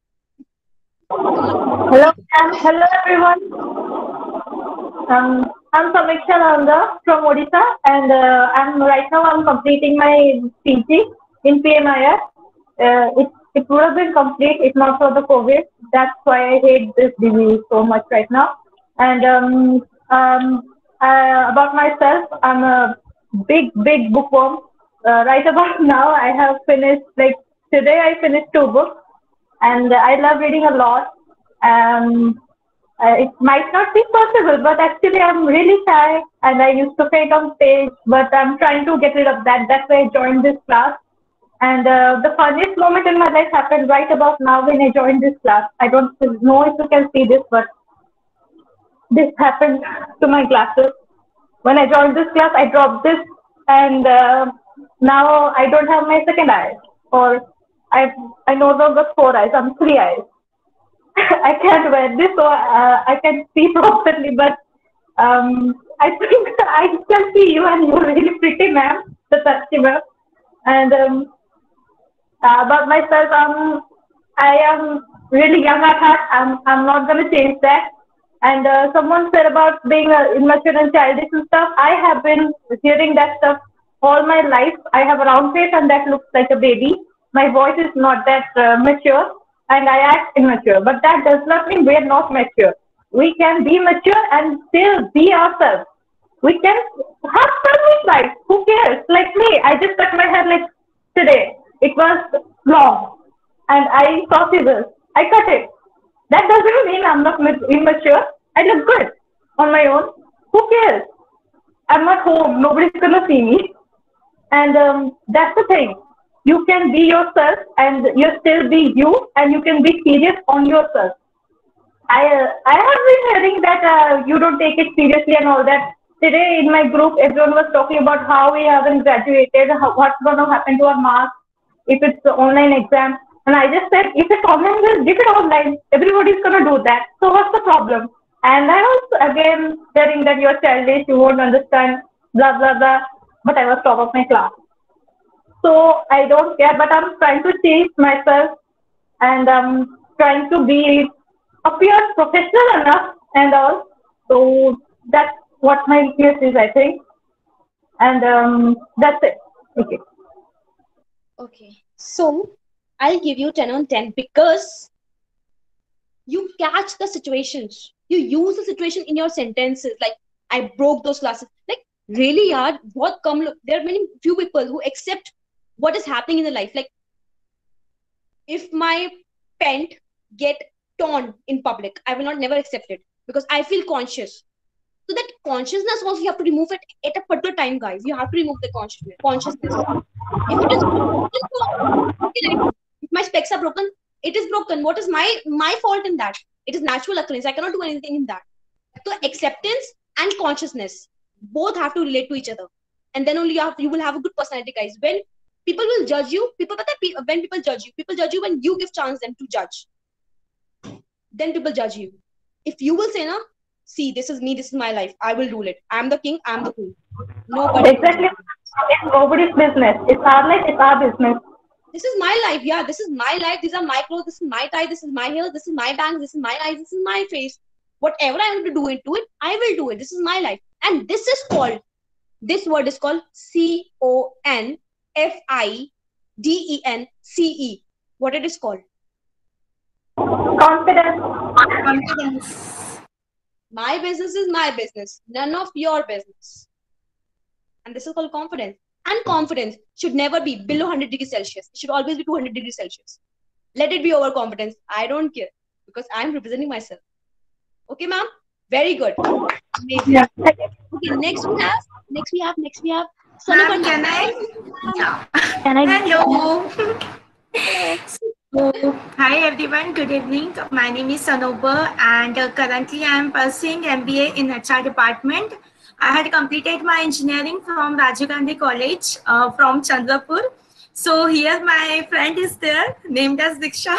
Come on. Hello, ma'am. Hello, everyone. Um, I'm Samiksha Nanda from Odisha, and uh, I'm right now I'm completing my P G in P M I S. Uh, it it would have been complete if not for the COVID. That's why I hate this disease so much right now. And um, um, uh, about myself, I'm a big big bookworm. Uh, right about now, I have finished like today I finished two books, and I love reading a lot. Um, uh, it might not be possible, but actually I'm really shy and I used to faint on stage, but I'm trying to get rid of that. That's why I joined this class. And uh, the funniest moment in my life happened right about now when I joined this class. I don't know if you can see this, but this happened to my glasses. When I joined this class, I dropped this, and uh, now I don't have my second eye, or I I no longer four eyes. I'm three eyes. I can't wear this, so uh, I can see properly. But um, I think I can see you, and you're really pretty, ma'am, the customer. And um, uh, about myself, um, I am really young at heart. I'm I'm not gonna change that. And uh, someone said about being uh, immature and childish and stuff. I have been hearing that stuff all my life. I have a round face and that looks like a baby. My voice is not that uh, mature, and I act immature. But that does not mean we are not mature. We can be mature and still be ourselves. We can have fun with life. Who cares? Like me, I just cut my hair like today. It was long, and I saw scissors. I cut it. That doesn't mean I'm not immature. I look good. on my own. Who cares? I'm at home. Nobody's gonna see me. And um, that's the thing. You can be yourself, and you still be you, and you can be serious on yourself. I uh, I have been hearing that uh, you don't take it seriously and all that. Today in my group, everyone was talking about how we haven't graduated, how, what's going to happen to our marks if it's the online exam. And I just said, if it's online, just give it online. Everybody's going to do that. So what's the problem? And I was again hearing that you're childish, you won't understand, blah blah blah. But I was top of my class, so I don't care. But I'm trying to change myself, and I'm trying to be appear professional enough and all. So that's what my weakness is, I think. And um, that's it. Okay. Okay. So I'll give you ten on ten because you catch the situations. You use the situation in your sentences. Like, I broke those glasses. Like, really, yaar, what come look. There are many few people who accept what is happening in their life. Like, if my pant get torn in public, I will not never accept it because I feel conscious. So that consciousness also you have to remove it at a particular time, guys. You have to remove the consciousness. Consciousness. If it is broken, okay, like, if my specs are broken, it is broken. What is my my fault in that? It is natural occurrence. I cannot do anything in that. So acceptance and consciousness both have to relate to each other, and then only you have you will have a good personality, guys. When people will judge you, people but when people judge you, people judge you when you give chance them to judge. Then people judge you. If you will say, "No, see, this is me, this is my life. I will rule it. I'm the king. I'm the queen." Nobody. Exactly. It's nobody's business. It's our life. It's our business. This is my life. Yeah, this is my life. These are my clothes. This is my tie. This is my hair. This is my bangs. This is my eyes. This is my face. Whatever I want to do into it, I will do it. This is my life. And this is called, this word is called C O N F I D E N C E. What it is called? Confidence. Confidence. My business is my business. None of your business. And this is called confidence. And confidence should never be below one hundred degrees Celsius. It should always be two hundred degrees Celsius. Let it be overconfidence. I don't care because I'm representing myself. Okay, ma'am? Very good. Amazing. Yeah. Okay, next we have, next we have, next we have. Ma'am, can I? Yeah. Can I? Hello. So, hi everyone, good evening. My name is Sanoba and uh, currently I am pursuing M B A in H R department. I had completed my engineering from Rajiv Gandhi College uh, from Chandrapur. So here my friend is there named as Diksha.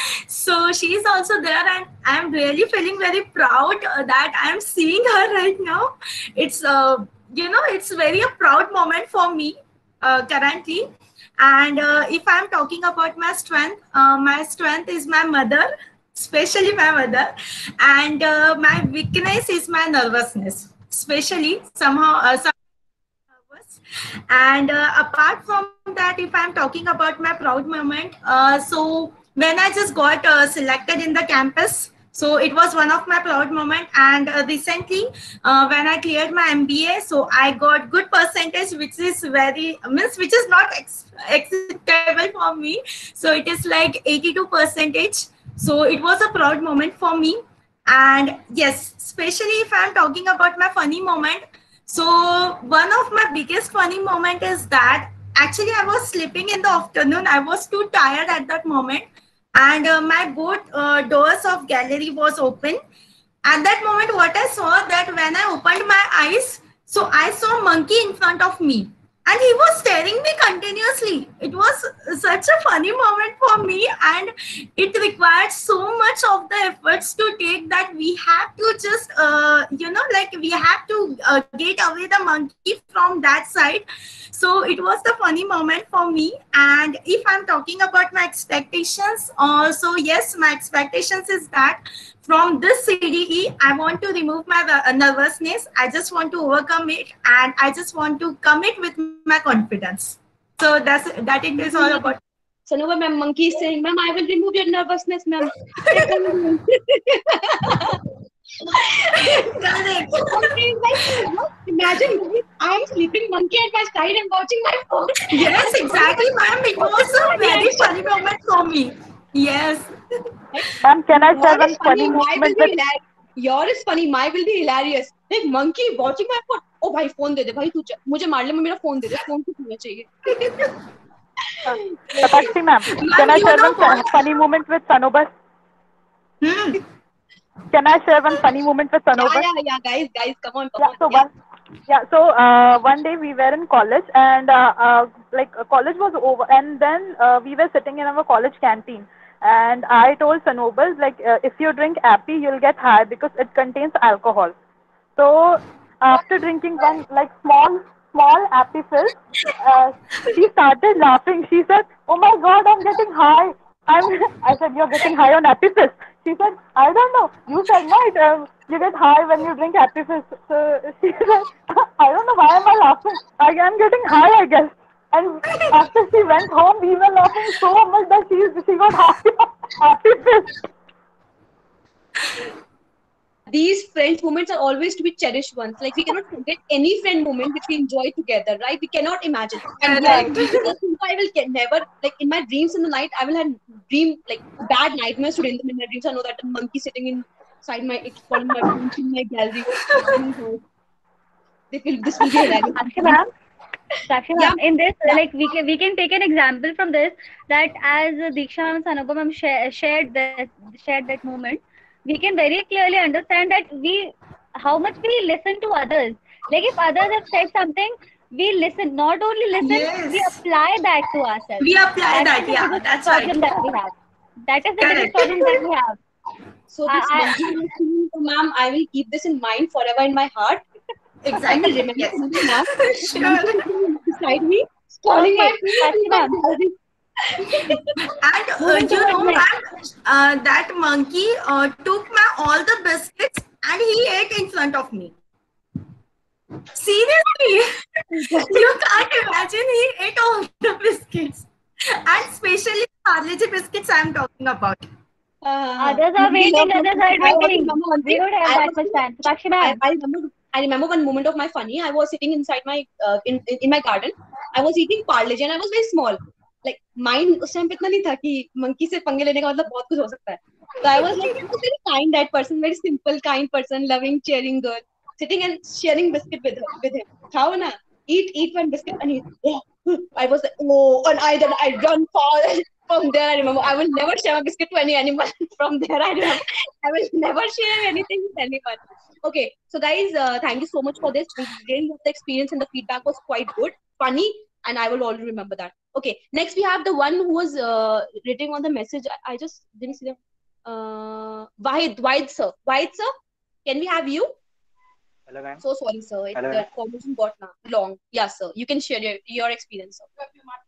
So she is also there and I am really feeling very proud uh, that I am seeing her right now. It's, uh, you know, it's very a proud moment for me uh, currently. And uh, if I'm talking about my strength, uh, my strength is my mother, especially my mother. And uh, my weakness is my nervousness, especially somehow uh, some nervous. And uh, apart from that, if I'm talking about my proud moment, uh, so when I just got uh, selected in the campus, so it was one of my proud moment. And uh, recently, uh, when I cleared my M B A, so I got good percentage, which is very means which is not ex acceptable for me. So it is like eighty-two percentage. So it was a proud moment for me. And yes, especially if I'm talking about my funny moment. So one of my biggest funny moment is that actually I was sleeping in the afternoon. I was too tired at that moment. And uh, my both uh, doors of gallery was open. At that moment, what I saw that when I opened my eyes, so I saw a monkey in front of me. And he was staring me continuously. It was such a funny moment for me. And it required so much of the efforts to take that we have to just, uh, you know, like we have to uh, get away the monkey from that side. So it was the funny moment for me. And if I'm talking about my expectations, uh, so yes, my expectations is that from this C D E, I want to remove my nervousness. I just want to overcome it, and I just want to commit with my confidence. So that's that. It is all about. So no, ma'am, monkey is saying, "Ma'am, I will remove your nervousness, ma'am." Correct. Imagine I am sleeping monkey at my side and watching my phone. Yes, exactly, ma'am. It was a very funny moment for me. Yes. Ma'am, can I share one funny funny Why will moment be with relaxed? Your is funny, my will be hilarious. Like monkey watching my phone. Oh भाई phone दे दे भाई तू च- मुझे मार ले मैं मेरा phone दे दे phone कुछ होना चाहिए. Uh, Tapakshi ma'am, can Ma'am, I you share know one fu- what? funny moment with Sanobar? Hmm. Can I share one funny moment with Yeah, Sanobar? yeah, yeah, guys, guys, come on, come Yeah. on. So Yeah. one, yeah. So uh, one day we were in college, and uh, uh, like uh, college was over, and then uh, we were sitting in our college canteen, and I told Sanobar like, uh, if you drink Appy, you'll get high because it contains alcohol. So after drinking one like small small Appy fizz, uh, she started laughing. She said, "Oh my God, I'm getting high." I'm. I said, "You're getting high on Appy fizz." She said, "I don't know. You said right. Um, you get high when you drink Appy fizz." So she said, "I don't know why am I laughing. I am getting high, I guess." And after she went home, we were laughing so much that she she got high on Appy fizz. These friends moments are always to be cherished ones. Like we cannot forget any friend moment which we enjoy together, right? We cannot imagine. And yes, Correct. this is the thing I will get never like in my dreams in the night. I will have dream like bad nightmares today in the midnight dreams. I know that a monkey sitting inside my it's calling my room in my gallery. Oh my God. They will, this will be hilarious. Sakshi ma'am, Sakshi Yeah, ma'am, in this, yeah. like we can we can take an example from this that as Diksha and Sanubha ma'am share, shared that shared that moment, we can very clearly understand that we how much we listen to others. Like if others have said something, we listen. Not only listen, we Yes. apply that to ourselves. We apply That is that. the Yeah, biggest that's right. problem that we have. That is the biggest Correct. problem that we have. So I, this I monkey scene, ma'am, I will keep this in mind forever in my heart. I will Exactly. remember Yes. forever now. The monkey Sure. sitting beside me, calling my okay, room in Sakshi my ma'am. gallery. And uh, Moving you towards know, next. ma'am, uh, that monkey uh, took my all the biscuits and he ate in front of me. Seriously, you can't imagine. He ate all the biscuits, and especially Parle-G biscuits I'm talking about. Uh, Others no, are you know, waiting, others are I also waiting. remember one We thing. don't have I that much also, time. Sakshi I, ma'am. I remember, I remember one moment of my funny. I was sitting inside my, uh, in, in in my garden. I was eating parle and I was very small. Like mine उस time पे इतना नहीं था कि monkey से पंगे लेने का मतलब बहुत कुछ हो सकता है. So I was like, I was very kind that person, very simple, kind person, loving, cheering girl, sitting and sharing biscuit with her, with him. How na? Eat, eat one biscuit and he, oh, I was like, oh, and I then I run far. From there, I remember I will never share a biscuit to any animal. From there, I remember I will never share anything with anyone. Okay, so guys, uh, thank you so much for this. We really loved the experience and the feedback was quite good, funny, and I will always remember that. Okay, next we have the one who was uh, reading on the message. I, I just didn't see them. Uh, Wahid, Wahid sir, Wahid sir, can we have you? Hello, ma'am. So sorry, sir. It, Hello, the ma'am. conversation got now long. Yeah, sir. You can share your, your experience, sir.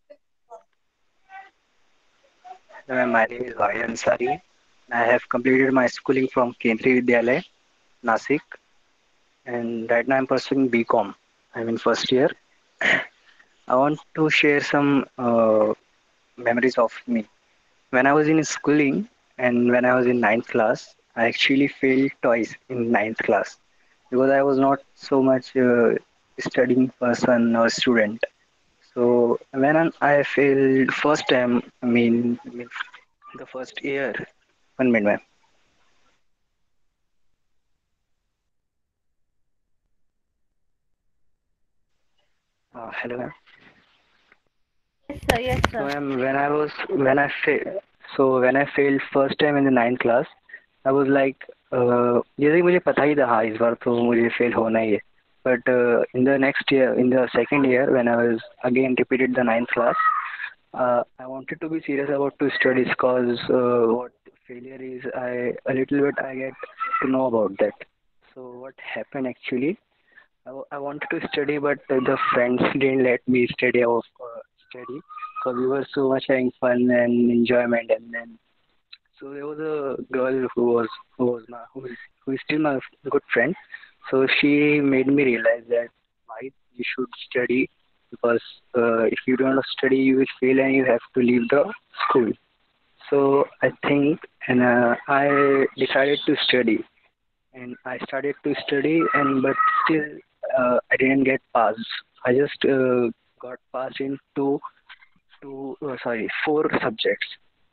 Hello, ma'am. My name is Vahid Ansari. I have completed my schooling from Kendriya Vidyalaya, Nasik, and right now I'm pursuing B Com. I'm in first year. I want to share some uh, memories of me. When I was in schooling and when I was in ninth class, I actually failed twice in ninth class because I was not so much uh, studying person or student. So when I failed first time, I mean, mean the first year, one minute, ma'am. Uh, hello, ma'am. Yes, sir. Yes, So, sir. ma'am, when I was when I failed, so when I failed first time in the ninth class, I was like, uh, जैसे कि मुझे पता ही था हाँ इस बार तो मुझे fail होना ही है. But uh, in the next year, in the second year, when I was again repeated the ninth class, uh, I wanted to be serious about to studies because uh, what failure is, I a little bit I get to know about that. So what happened actually? I, w- I wanted to study, but uh, the friends didn't let me study of uh, study because we were so much having fun and enjoyment. And then so there was a girl who was who was my who is who is still my good friend. So she made me realize that why you should study because uh, if you don't study, you will fail and you have to leave the school. So I think, and uh, I decided to study, and I started to study, and but still uh, I didn't get passed. I just uh, got passed in two, two uh, sorry, four subjects.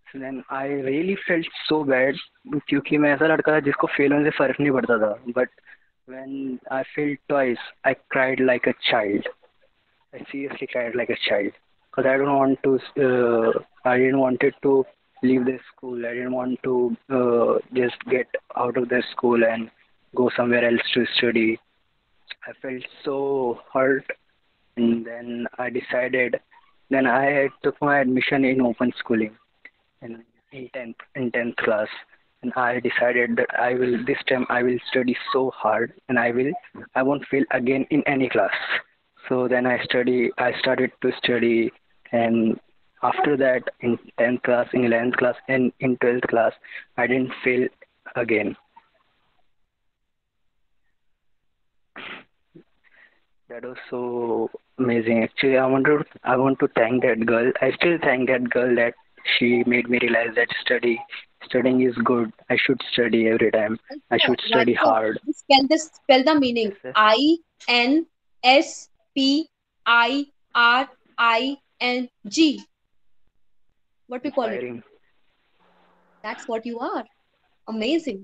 So then I really felt so bad क्योंकि मैं ऐसा लड़का था जिसको fail होने से फर्क नहीं पड़ता था. But when I failed twice, I cried like a child. I seriously cried like a child because I don't want to. Uh, I didn't wanted to leave the school. I didn't want to uh, just get out of the school and go somewhere else to study. I felt so hurt, and then I decided. Then I took my admission in open schooling, in in tenth in tenth class, and I decided that I will this time I will study so hard, and I will I won't fail again in any class. So then I study I started to study, and after that in tenth class, in eleventh class, and in twelfth class I didn't fail again. That was so amazing. Actually, I want to I want to thank that girl. I still thank that girl that she made me realize that study studying is good. I should study every time. I should study Right, sir. hard. Spell this. Spell the meaning. Yes, sir. I N S P I R I N G. What we call it? Inspiring. That's what you are. Amazing.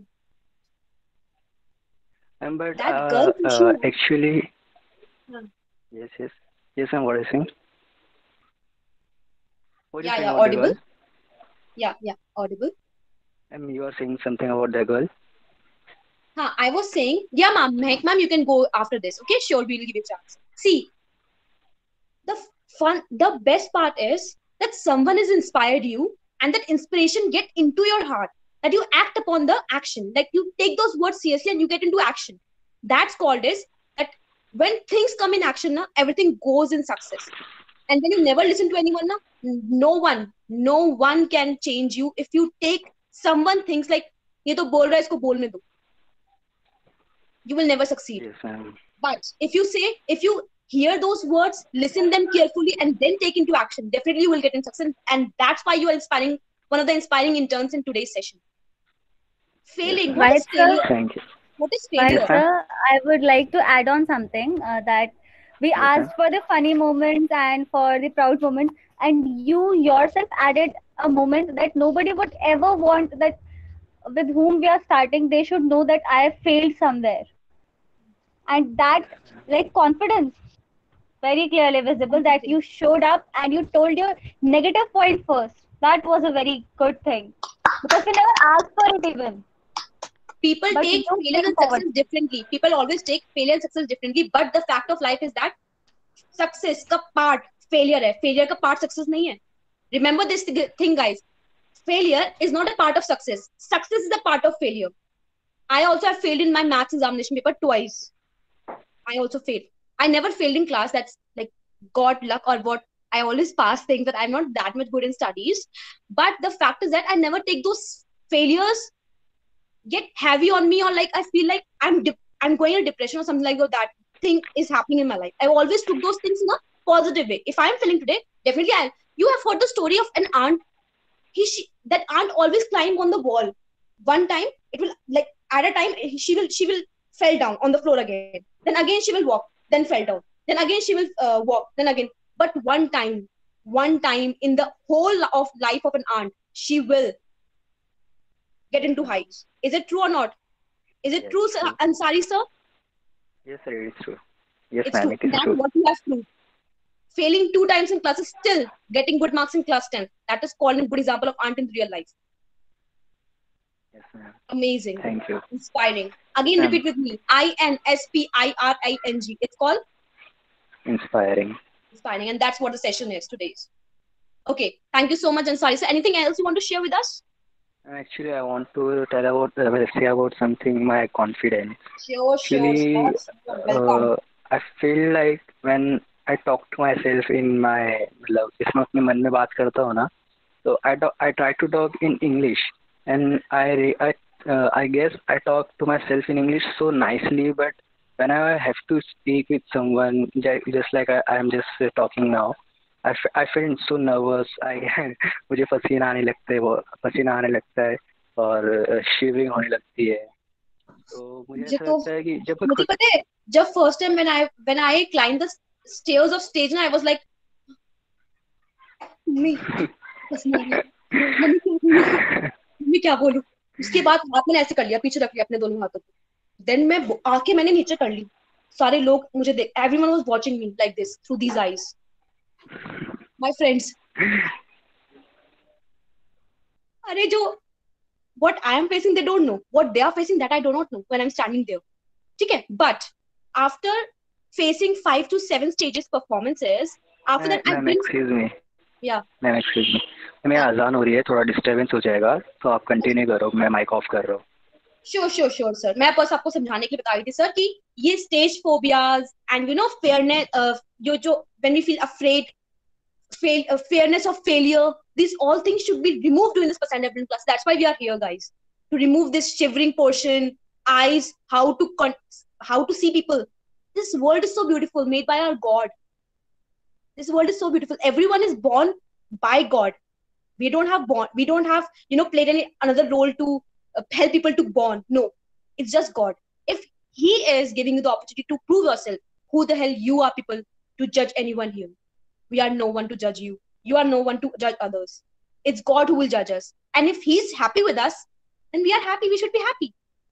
Um, but That uh, girl uh, Kushu. actually, Hmm. yes, yes, yes. I'm what are you saying? What are you Yeah, saying yeah, about the audible. girl? Yeah, yeah, audible. Um, you are saying something about the girl. Huh, I was saying, yeah, ma'am, Mehak ma'am, you can go after this. Okay, sure, we'll give you a chance. See, the fun, the best part is that someone has inspired you, and that inspiration get into your heart. That you act upon the action. Like you take those words seriously and you get into action. That's called is that when things come in action, na, everything goes in success. And when you never listen to anyone, na, no one, no one can change you if you take someone thinks like, ये तो बोल रहा है इसको बोलने दो. You will never succeed. Yes, ma'am. But if you say, if you hear those words, listen them carefully, and then take into action, definitely you will get in success. And that's why you are inspiring, one of the inspiring interns in today's session. Failing. Yes, What Right, is sir. failure? thank you. What is Right, failure? Yes, ma'am. sir. I would like to add on something uh, that we Yes, ma'am. asked for the funny moments and for the proud moments, and you yourself added a moment that nobody would ever want, that with whom we are starting, they should know that I have failed somewhere. And that, like, confidence, very clearly visible, that you showed up and you told your negative point first. That was a very good thing. Because we never asked for it even. People But take you failure came and forward. success differently. People always take failure and success differently. But the fact of life is that success का part failure है. Failure का part success नहीं है. Remember this thing, guys. Failure is not a part of success. Success is a part of failure. I also have failed in my maths examination paper twice. I also failed. I never failed in class. That's like God luck or what. I always pass things, that I'm not that much good in studies. But the fact is that I never take those failures get heavy on me, or like I feel like I'm de- I'm going in a depression or something like that. That thing is happening in my life. I always took those things in a positive way. If I'm feeling today, definitely I. You have heard the story of an aunt. He she, that aunt always climb on the wall. One time it will, like at a time she will she will fell down on the floor again. Then again she will walk. Then fell down. Then again she will uh, walk. Then again. But one time, one time in the whole of life of an aunt, she will get into heights. Is it true or not? Is it Yes, true, sir, true. Ansari sir? Yes, sir, it is true. Yes, It's ma'am, true. it is That's true. what you have proved. Failing two times in classes, still getting good marks in class ten. That is called a good example of aunt in real life. Yes, ma'am. Amazing. Thank you. Inspiring. Again, Ma'am. repeat with me. I N S P I R I N G. It's called Inspiring. inspiring. And that's what the session is today's. Okay. Thank you so much, Ansari sir. Anything else you want to share with us? Actually, I want to tell about uh, well, say about something, my confidence. Sure, sure, Actually, sure. sure. Welcome. uh, I feel like when I talk to myself in my, मतलब इसमें अपने मन में बात करता हूँ ना, so I talk, I try to talk in English, and I re- I uh, I guess I talk to myself in English so nicely, but when I have to speak with someone, ju- just like I am just uh, talking now, I, f- I feel so nervous. I मुझे पसीना आने लगता है, वो पसीना आने लगता है और शिवरिंग होने लगती है. तो मुझे मुझे ऐसा तो लगता है कि जब मुझे पता है, जब first time when I when I climbed the stairs of stage, and I was like, me. पसीना आ रहा है. मम्मी क्या मम्मी क्या बोलूं? उसके बाद हाथ मैंने ऐसे कर लिया, पीछे रख लिया अपने दोनों हाथों को। देन मैं आंखें मैंने नीचे कर ली। सारे लोग मुझे देख, everyone was watching me like this through these eyes, my friends. अरे जो what I am facing, they don't know. What they are facing, that I do not know when I'm standing there. Okay, but after facing five to seven stages performances, after that I ma'am didn't. Excuse me Yeah. Ma'am excuse me मेरी अजान हो रही है, थोड़ा disturbance हो जाएगा, तो आप कंटिन्यू करो, मैं माइक ऑफ कर रहा हूँ। श्योर श्योर श्योर सर, मैं बस आपको समझाने के लिए बता रही थी सर कि ये stage phobias and you know fairness, जो जो when we feel afraid, fail uh, fairness of failure, these all things should be removed during this percent leveling class. That's why we are here, guys, to remove this shivering portion, eyes, how to con- how to see people. This world is so beautiful, made by our God. This world is so beautiful. Everyone is born by God. We don't have born we don't have you know played any another role to uh, help people to born. No, it's just God. If he is giving you the opportunity to prove yourself, who the hell you are people to judge anyone here? We are no one to judge you. You are no one to judge others. It's God who will judge us. And if he's happy with us, then we are happy. We should be happy.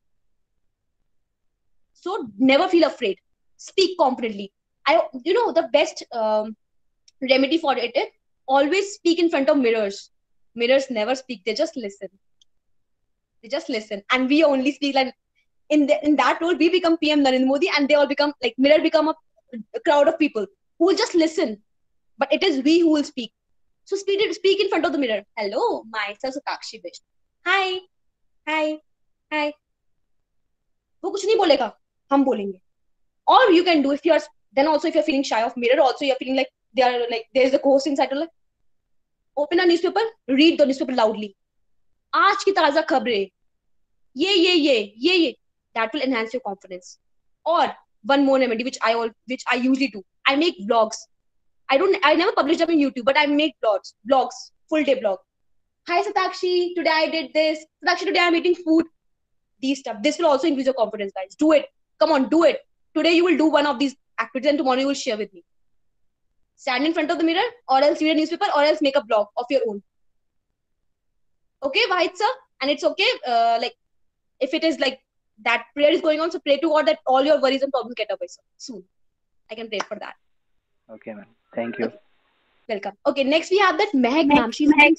So never feel afraid. Speak confidently. I, you know, the best um, remedy for it is always speak in front of mirrors. Mirrors never speak. They just listen. They just listen. And we only speak like in the, in that role, we become P M Narendra Modi, and they all become like mirror become a, a crowd of people who will just listen. But it is we who will speak. So speak, speak in front of the mirror. Hello, myself Satakshi Bish. Hi, hi, hi. वो कुछ नहीं बोलेगा, हम बोलेंगे. Or you can do, if you are then also if you're feeling shy of mirror, also you're feeling like they are like there's a ghost inside. Like, open a newspaper, read the newspaper loudly. आज की ताजा खबरें, ये ये ये ये ये. That will enhance your confidence. Or one more remedy which I all which I usually do. I make vlogs. I don't. I never publish them on YouTube, but I make blogs. Blogs, full day blog. Hi Satakshi, today I did this. Satakshi, today I'm eating food. These stuff. This will also increase your confidence, guys. Do it. Come on, do it. Today you will do one of these activities, and tomorrow you will share with me. Stand in front of the mirror, or else read a newspaper, or else make a blog of your own. Okay, Vahid sir, and it's okay. Uh, like if it is like that prayer is going on, so pray to God that all your worries and problems get away soon. I can pray for that. Okay, ma'am. Thank you. Okay. Welcome. Okay, next we have that Mehak ma'am. She's Mehak.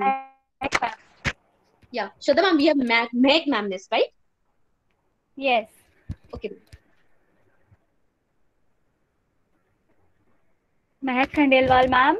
Yeah, Shraddha ma'am, we have Mehak, Mehak ma'am this, right? Yes. Okay. Mehak Khandelwal ma'am.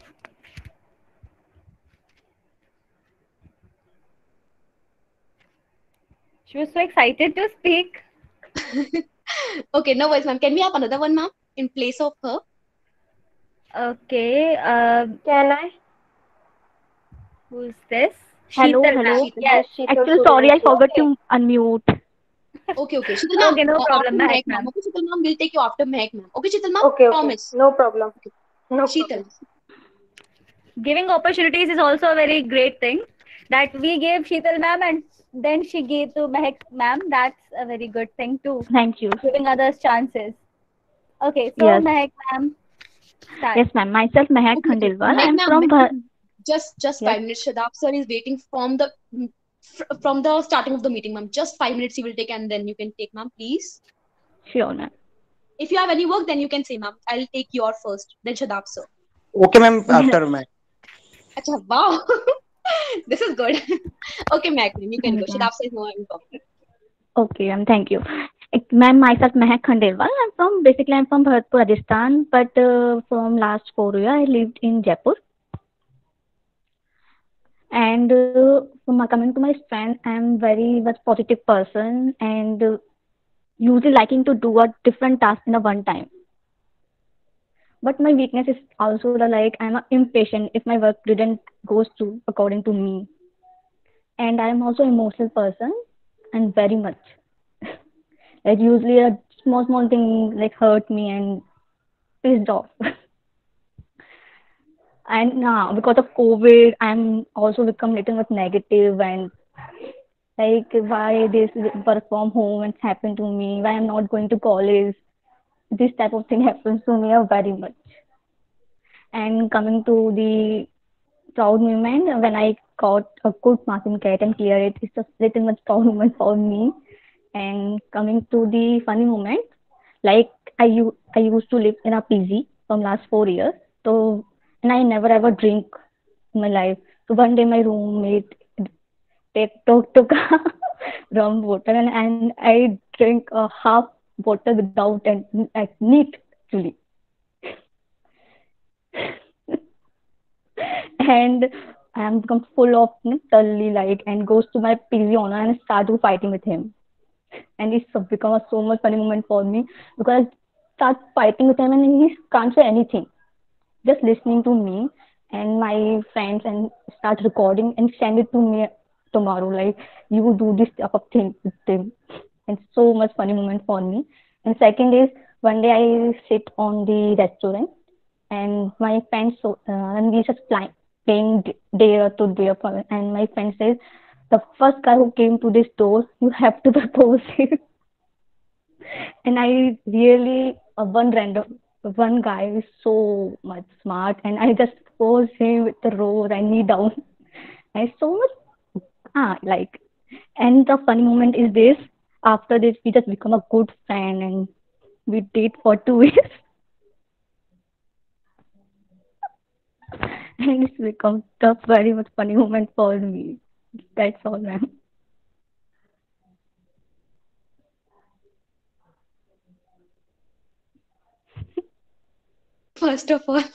She was so excited to speak. Okay, no worries, ma'am. Can we have another one, ma'am, in place of her? Okay. Uh, Can I? Who's this? Hello, Sheetal hello. ma'am. Yes. Actually, sorry, I forgot to unmute. Okay, okay. Sheetal ma'am. Okay, no uh, problem, after Mehak Mehak ma'am. ma'am. Okay, Sheetal ma'am, we'll take you after Mehak ma'am. Okay, Sheetal ma'am. Okay, okay. Promise. No problem. Okay. No Sheetal. problem. Giving opportunities is also a very great thing that we gave Sheetal ma'am and then she gave to Mehak ma'am. That's a very good thing too. Thank you. Giving others chances. Okay, so Yes. Mehak ma'am, start. Yes, ma'am. Myself, Mehak Okay, okay. Khandelwal. Mehak I'm ma'am, from Mehak Bhar- ma'am, just just Yes. five minutes. Shadab sir is waiting from the fr- from the starting of the meeting, ma'am. Just five minutes he will take, and then you can take, ma'am, please. Sure, ma'am. If you have any work, then you can say, ma'am. I'll take your first, then Shadab sir. Okay, ma'am. After ma'am. Acha, wow. This is good. Okay, Mehak ma'am, you can go. Okay. Shadab sir is no I'm talking. Okay, ma'am. Thank you. It- Ma'am, myself, Mehak Khandelwal. I'm from, basically, I'm from Bharatpur, Rajasthan, but uh, from last four years, I lived in Jaipur. And uh, from my, coming to my strength, I'm very much positive person and uh, usually liking to do a different task in a one time. But my weakness is also the like I'm a impatient if my work didn't goes through according to me. And I'm also emotional person and very much. Like usually a small small thing like hurt me and pissed off. And now because of COVID, I'm also become little bit negative and like why this work from home has happened to me, why I'm not going to college. This type of thing happens to me uh, very much. And coming to the proud moment when I got a good mark in C A T and clear it. It's a little much proud moment for me. And coming to the funny moment, like I, u- I used to live in a P G from last four years. So, and I never ever drink in my life. So one day my roommate take took, took a rum bottle and, and I drank a half bottle without and like neat actually. And I am become full of you know, totally like and goes to my P G owner and start to fighting with him. And it's so- become a so much funny moment for me because I start fighting with him and he can't say anything, just listening to me and my friends and start recording and send it to me tomorrow. Like you do this type of thing with them. It's so much funny moment for me. And second is one day I sit on the restaurant and my friend so uh, and we just playing playing d- dare to dare for- and my friend says the first guy who came to this door you have to propose him. And I really uh, one random one guy is so much smart and I just proposed him with the rose and knee down. And so much ah like and the funny moment is this after this we just become a good friend and we date for two years. And it's become the very much funny moment for me. That's all, ma'am. First of all,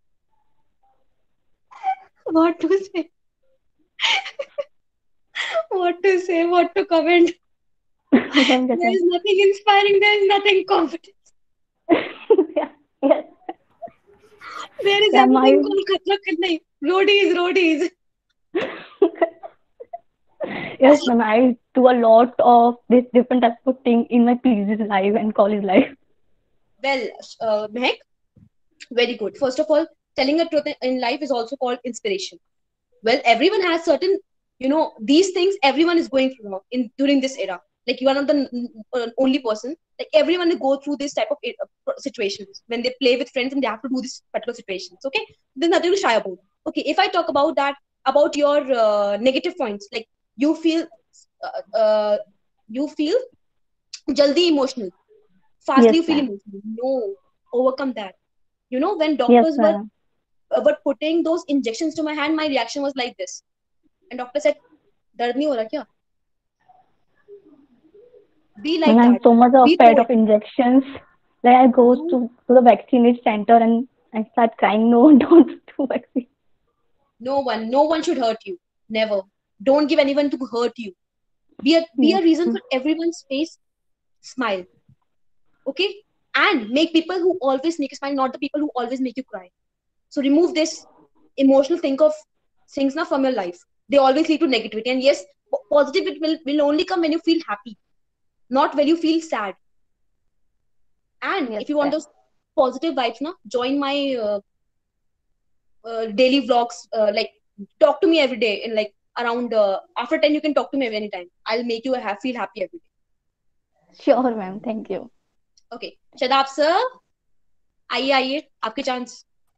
what to say? What to say? What to comment? Ma'am, just, There is nothing inspiring. There is nothing confident. yes. There is Yeah, everything my called Khatra Khannai. Roadies, roadies. yes, ma'am. I do a lot of this different types of thing in my P G's life and college life. Well, uh, Mehak, very good. First of all, telling a truth in life is also called inspiration. Well, everyone has certain, you know, these things everyone is going through now in during this era. Like you are not the n- uh, only person. Like everyone will go through this type of uh, situations when they play with friends and they have to do this particular situations. Okay, there's nothing to shy about. Okay, if I talk about that about your uh, negative points, like you feel, uh, uh, you feel jaldi emotional, Yes, fastly you feel ma'am. emotional. No, overcome that. You know, when Yes, doctors were ma'am. uh, were putting those injections to my hand, my reaction was like this. And doctor said, "दर्द नहीं हो रहा क्या?" Be And like I'm that. so much Be afraid told. of injections. Like I go You to, to the vaccinate center and I start crying. No, don't do vaccine. no one, no one should hurt you. Never. Don't give anyone to hurt you. Be a be Yes. a reason for everyone's face. Smile. Okay? And make people who always make you smile, not the people who always make you cry. So remove this emotional think of things now from your life. They always lead to negativity. And yes, po- positive it will, will only come when you feel happy, not when you feel sad. And Yes, if you want ma'am. those positive vibes, now join my uh, uh, daily vlogs. Uh, like talk to me every day. In like around uh, after ten, you can talk to me anytime. I'll make you ha- feel happy every day. Sure, ma'am. Thank you. Okay, Shadab sir, आइए आइए आपके chance.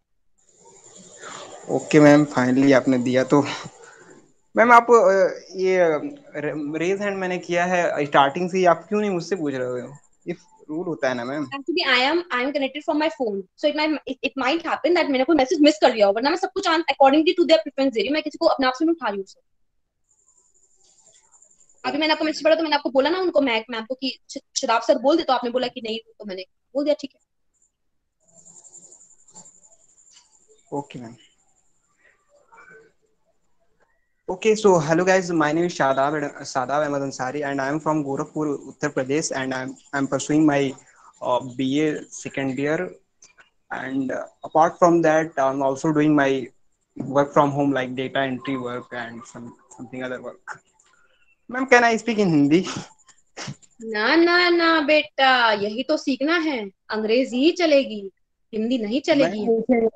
Okay ma'am, finally आपने दिया तो ma'am आप अ, ये raise hand मैंने किया है स्टार्टिंग से ही, आप क्यों नहीं मुझसे पूछ रहे हो? इफ रूल होता है ना ma'am. Actually, I am I am connected from my phone, so it might it, it might happen that मैंने कोई मैसेज मिस कर लिया हो, वरना मैं सब कुछ accordingly to their preference दे रही हूँ. मैं किसी को अपने आप से नहीं उठा रही हूँ. अभी मैंने आपको मैसेज पढ़ा तो मैंने आपको बोला ना उनको मैं मैम को कि श- शराब सर बोल दे, तो आपने बोला कि नहीं, तो मैंने बोल दिया ठीक है. Okay ma'am. Okay, so hello guys, my name is Shadab Shadab Ahmed Ansari, and I am from Gorakhpur, Uttar Pradesh, and I'm I'm pursuing my uh, B A second year. And uh, apart from that, I'm also doing my work from home, like data entry work and some something other work. Ma'am, can I speak in Hindi? ना ना ना बेटा, यही तो सीखना है. अंग्रेजी ही चलेगी, हिंदी नहीं मैं चलेगी.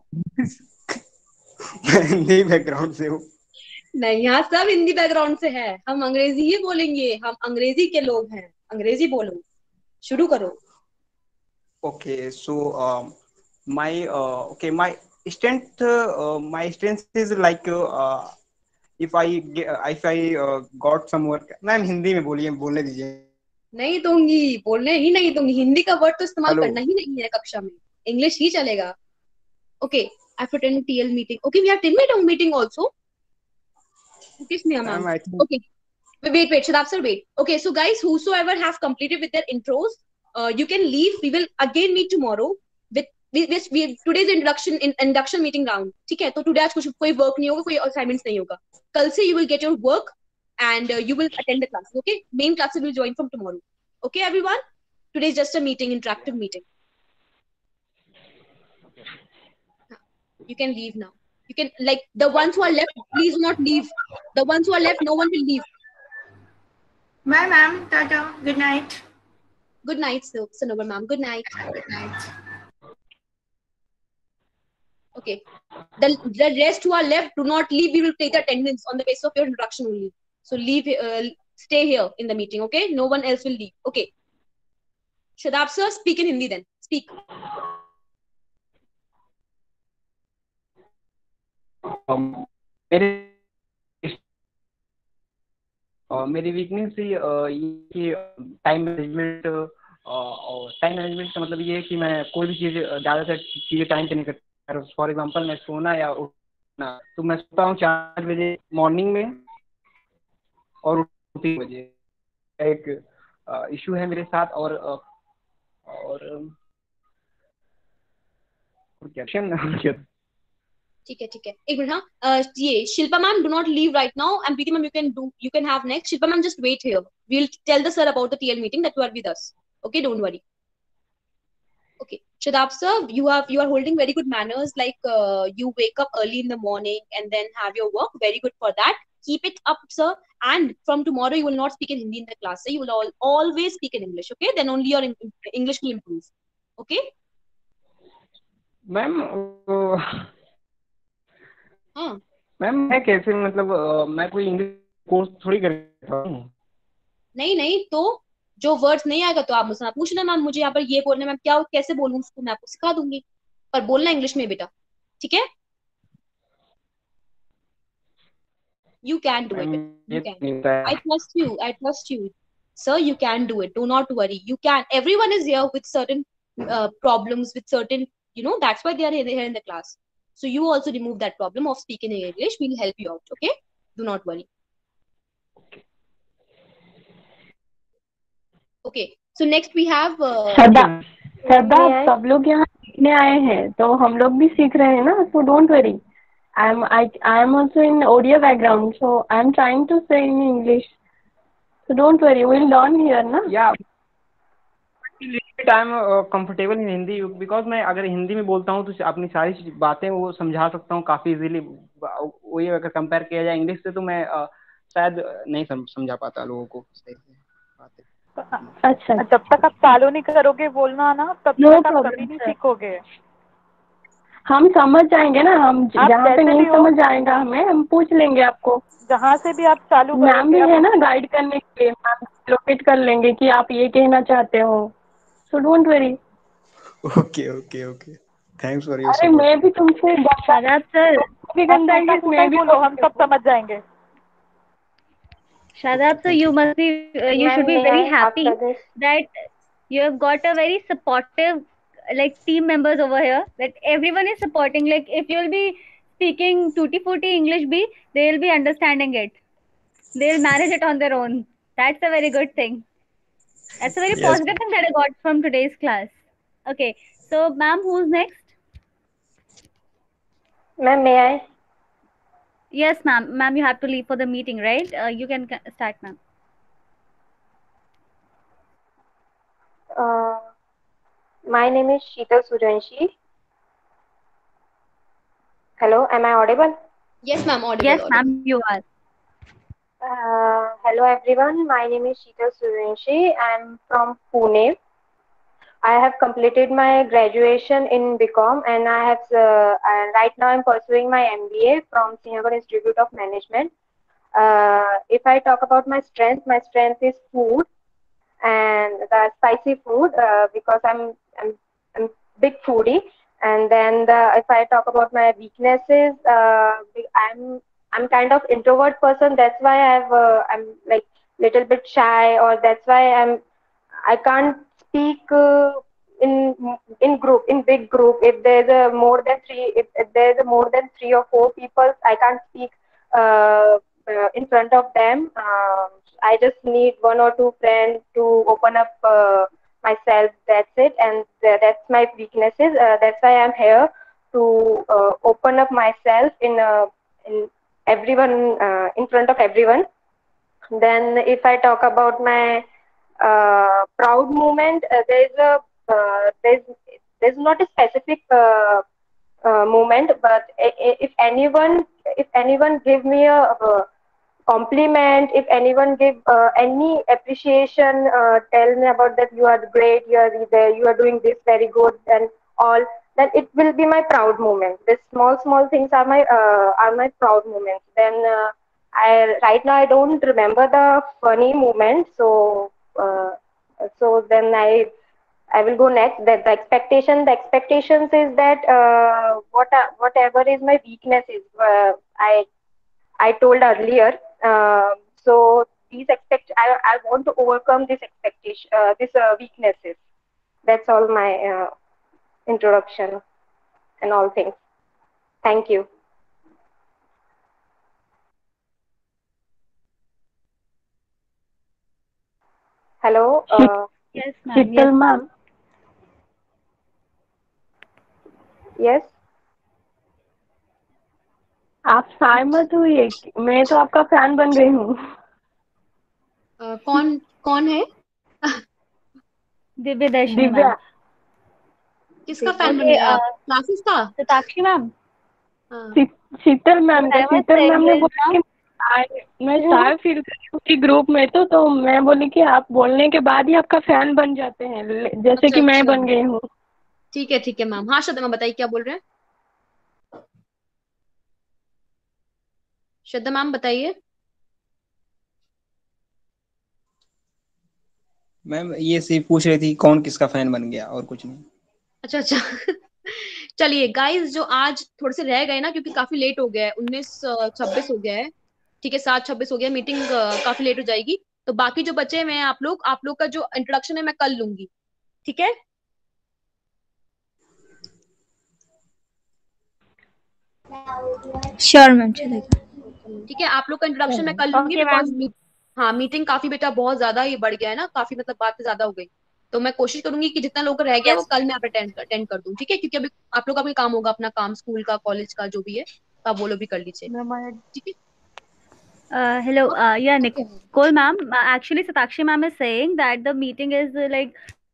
मैं हिंदी बैकग्राउंड से हूँ. नहीं, यहाँ सब हिंदी बैकग्राउंड से है. हम अंग्रेजी ही बोलेंगे, हम अंग्रेजी के लोग हैं. अंग्रेजी बोलो, शुरू करो. Okay, so um, my uh, okay my strength, uh, my strength is like uh, if I ge- if I uh, got some work. Ma'am Hindi में बोलिए, बोलने दीजिए. नहीं दूंगी, बोलने ही नहीं दूंगी. हिंदी का वर्ड तो इस्तेमाल Hello. करना ही नहीं है कक्षा में. इंग्लिश ही चलेगा. Okay, I've attended T L meeting. Okay, we have ten minute meeting also. Kiss me, ma'am. Ma'am, I think Okay, wait, wait, Shadab sir, wait. Okay, so guys, whosoever have completed with their intros, uh, you can leave. We will again meet tomorrow with we, we, we today's introduction in induction meeting round. ठीक है? तो today आज कुछ कोई work नहीं होगा, कोई assignments नहीं होगा. कल से you will get your work and uh, you will attend the class. Okay, main classes will join from tomorrow. Okay, everyone. Today is just a meeting, interactive meeting. You can leave now. You can, like, the ones who are left, please do not leave. The ones who are left, no one will leave. Bye, ma'am. Tata. Good night. Good night, Sil- Sanobar ma'am. Good night. Good night. Okay. The, the rest who are left, do not leave. We will take the attendance on the basis of your introduction only. So leave, uh, stay here in the meeting, okay? No one else will leave. Okay. Shadab sir, speak in Hindi then. Speak. um, मेरे uh, मेरी weakness ही uh, ये कि time management और time management का मतलब ये है कि मैं कोई भी चीज़ ज़्यादातर चीज़ें टाइम पे नहीं करता. फॉर एग्जांपल मैं सोना या उठना, तो मैं सोता हूँ चार बजे मॉर्निंग में और तीन बजे. एक इशू है मेरे साथ. और uh, और और क्या क्या ठीक है, ठीक है. एक मिनट. हाँ, ये Shilpa ma'am, do not leave right now, and Preeti ma'am, you can do, you can have next. Shilpa ma'am, just wait here. We'll tell the sir about the T L meeting that you are with us. Okay, don't worry. Okay, Shadab sir, you have you are holding very good manners. Like uh, you wake up early in the morning and then have your work. Very good for that. Keep it up, sir. And from tomorrow, you will not speak in Hindi in the class. Sir. You will all, always speak in English. Okay, then only your in- English will improve. Okay. Ma'am हाँ. Ma'am मैं कैसे, मतलब अ, मैं कोई English course थोड़ी कर रहा हूँ. नहीं नहीं, तो जो वर्ड्स नहीं आएगा तो आप मुझसे पूछना, मैम मुझे यहाँ पर ये बोलना है, मैम क्या कैसे बोलूँ उसको, मैं आपको सिखा दूंगी. पर बोलना इंग्लिश में बेटा. ठीक है? You can do it. Ma'am ये You can. नहीं होता I है. trust you. I trust you. Sir, you can do it. Do not worry. You can. Everyone is here with certain uh, problems, with certain, you know, that's why they are here in the class. So you also remove that problem of speaking in English. We'll help you out. Okay? Do not worry. Okay. So next we have. Uh, Shraddha Shraddha May I? सब लोग यहाँ सीखने आए हैं, तो हम लोग भी सीख रहे हैं ना. So don't worry. I am I I am also in Odia background, so I am trying to say in English. So don't worry, will learn here ना. या I am comfortable in Hindi because मैं अगर हिंदी में बोलता हूँ तो अपनी सारी बातें वो समझा सकता हूँ काफ़ी इजीली. वही अगर कंपेयर किया जाए इंग्लिश से तो मैं uh, शायद नहीं सम, समझा पाता लोगों को सही से बातें. अच्छा, जब तक आप चालू नहीं करोगे बोलना ना, तब नो तक आप कभी प्रॉब्लम नहीं सर. सीखोगे. हम समझ जाएंगे ना. हम आप जहाँ पे जैसे नहीं भी हो, समझ आएगा हमें, हम पूछ लेंगे आपको. जहाँ से भी आप चालू मैम भी करोगे. है अब ना गाइड करने के लिए. मैम लोकेट कर लेंगे कि आप ये कहना चाहते हो. So don't worry. Okay okay okay. Thanks for your अरे सपोर्ट. मैं भी तुमसे गंदा Shadab sir, भी आप गंदा टूटा इंग्लिश फूटा मैं ही भी बोलो, हम बोलती सब हूँ. समझ जाएंगे. Shadab sir, thank you you. must be, uh, you should Ma'am, be may very I happy after this? that you have got a very supportive, like team members over here. That everyone is supporting. Like if you'll be speaking tutti frutti English, be they'll be understanding it. They'll manage it on their own. That's a very good thing. That's a very yes. positive thing that I got from today's class. Okay, so ma'am, who's next? Ma'am, may I? Yes, ma'am. Ma'am, you have to leave for the meeting, right? Uh, you can ca- start, ma'am. Uh, my name is Sheetal Sujanshi. Hello, am I audible? yes, ma'am. Audible. Yes, audible. ma'am, you are. Uh, hello everyone, my name is Sheetal Sujanshi. I'm from Pune. I have completed my graduation in B Com and I have uh, and right now I'm pursuing my M B A from Singagar Institute of Management. Uh, if I talk about my strength, my strength is food and the spicy food uh, because I'm I'm I'm big foodie. And then the, if I talk about my weaknesses, uh, I'm I'm kind of introvert person. That's why I've uh, I'm like little bit shy, or that's why I'm I can't speak uh, in in group in big group. If there's a more than three, if, if there's a more than three or four people, I can't speak uh, uh, in front of them. Um, I just need one or two friends to open up uh, myself. That's it, and th- that's my weaknesses. Uh, that's why I'm here to uh, open up myself in uh, in everyone uh, in front of everyone. Then, if I talk about my uh, proud moment, uh, there's a uh, there's there's not a specific uh, uh, moment, but i- i- if anyone if anyone give me a, uh compliment, if anyone give uh, any appreciation, uh, tell me about that you are great, you are there, you are doing this very good and all, then it will be my proud moment. The small small things are my uh, are my proud moments. Then uh, I right now I don't remember the funny moment, so uh, so then I I will go next. That the expectation, the expectations is that uh, what are- whatever is my weaknesses, uh, I I told earlier. Uh, so these expect I I want to overcome this expectation, uh, this uh, weaknesses. That's all my uh, introduction and all things. Thank you. Hello. Uh, Yes, ma'am. Yes, Sheetal ma'am. Ma'am, yes. आप शाय मत हुई, मैं तो आपका fan बन गई हूँ. अ, कौन कौन है? दिव्य दर्शनी दिव्या, मैम. किसका फैन बन Okay, गया आप? uh, क्लासेस का? Satakshi ma'am. हाँ. शी- शीतल मैम What का. I was Sheetal ma'am saying ने is बोला कि now, I- मैं शाय फील कर रही हूँ कि ग्रुप में तो तो मैं बोली कि आप बोलने के बाद ही आपका फैन बन जाते हैं, ले- जैसे अच्छा कि मैं अच्छा, बन गई हूँ. ठीक है ठीक है मैम. हाँ श्रद्धा मैम बताइए क्या बोल रहे हैं? श्रद्धा मैम बताइए. मैम ये सिर्फ पूछ रही थी कौन किसका फैन बन गया, और कुछ नहीं. अच्छा अच्छा. चलिए गाइस, जो आज थोड़े से रह गए ना, क्योंकि काफी लेट हो गया है, उन्नीस छब्बीस हो गया है. ठीक है, सात छब्बीस हो गया, मीटिंग काफी लेट हो जाएगी. तो बाकी जो बचे हैं आप लोग आप लोग का जो इंट्रोडक्शन है मैं कल लूंगी. ठीक है. श्योर मैम, चलेगा. ठीक है, आप लोग का इंट्रोडक्शन मैं कल लूंगी okay, बिकॉज ma'am. हाँ मीटिंग काफी बेटा बहुत ज्यादा ये बढ़ गया है ना, काफी मतलब बातें ज्यादा हो गई. तो मैं कोशिश करूंगी कि जितना लोग रह गया वो Yes. कल मैं अटेंड अटेंड कर दूं. ठीक है, क्योंकि अभी आप लोग का भी काम होगा, अपना काम स्कूल का कॉलेज का जो भी है, तो आप वो लोग भी कर लीजिए. ठीक है. Uh, hello. Uh, yeah, Okay. Nicole ma'am. Uh, actually, Satakshi ma'am is saying that the meeting is uh, like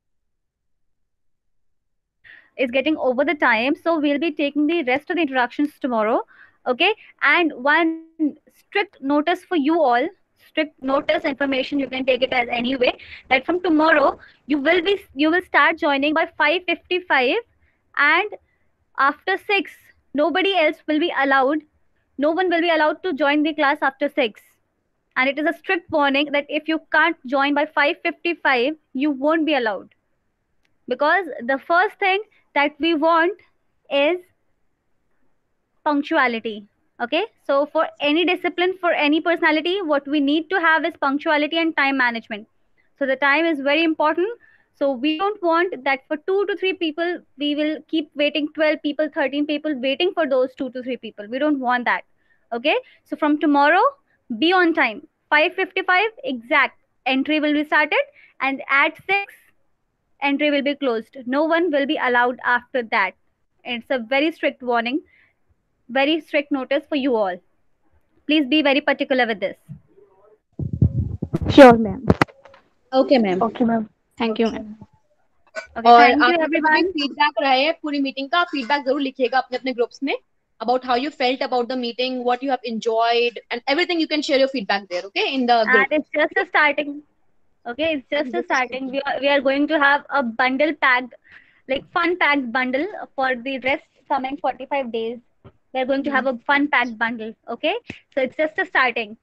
is getting over the time, so we'll be taking the rest of the introductions tomorrow. Okay. And one strict notice for you all. Strict notice information. You can take it as any way. That from tomorrow you will be you will start joining by five fifty-five, and after six nobody else will be allowed. No one will be allowed to join the class after six. And it is a strict warning that if you can't join by five fifty-five you won't be allowed, because the first thing that we want is punctuality. Okay, so for any discipline, for any personality, what we need to have is punctuality and time management. So the time is very important. So we don't want that for two to three people we will keep waiting, twelve people, thirteen people waiting for those two to three people. We don't want that. Okay, so from tomorrow be on time. five fifty-five exact entry will be started, and at six entry will be closed. No one will be allowed after that. It's a very strict warning, very strict notice for you all. Please be very particular with this. Sure ma'am. Okay ma'am. Okay ma'am. Thank you ma'am. Okay, और thank आप you लोग का जो भी everyone. Feedback रहे हैं पूरी meeting का, फीडबैक जरूर लिखिएगा अपने अपने ग्रुप्स में, about how you felt about the meeting, what you have enjoyed, and everything. You can share your feedback there, okay, in the group. And it's just a starting. Okay, it's just a starting. We are, we are going to have a bundle packed, like fun packed bundle for the rest coming forty-five days. We are going to have a fun packed bundle. Okay, so it's just a starting.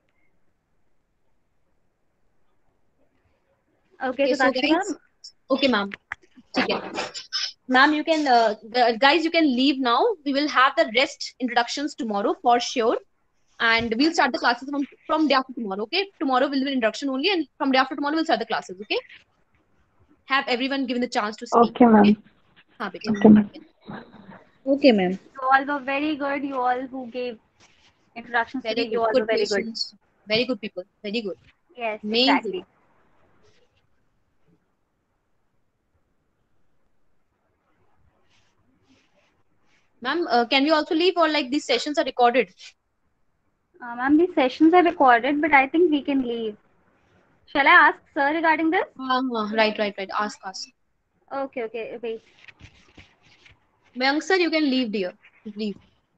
Okay, Okay, so so Sakshi guys, ma'am. okay ma'am, ठीक है. Ma'am, you can, uh, gu- guys, you can leave now. We will have the rest introductions tomorrow for sure. And we'll start the classes from, from day after tomorrow, okay? Tomorrow will be introduction only, and from day after tomorrow we'll start the classes, okay? Have everyone given the chance to speak, Okay, okay? ma'am. हाँ बेटा. Okay, ma'am. Okay, ma'am. You all were very good. You all who gave introductions Very today, you good. all were Good very good. questions. Very good people. Very good. Yes, Amazing. exactly. Ma'am, uh, can we also leave, or like these sessions are recorded? Uh, ma'am, these sessions are recorded, but I think we can leave. Shall I ask sir regarding this? Uh, right, right, right. Ask us. Okay, okay, wait. Mayank sir, you can leave, dear. Leave.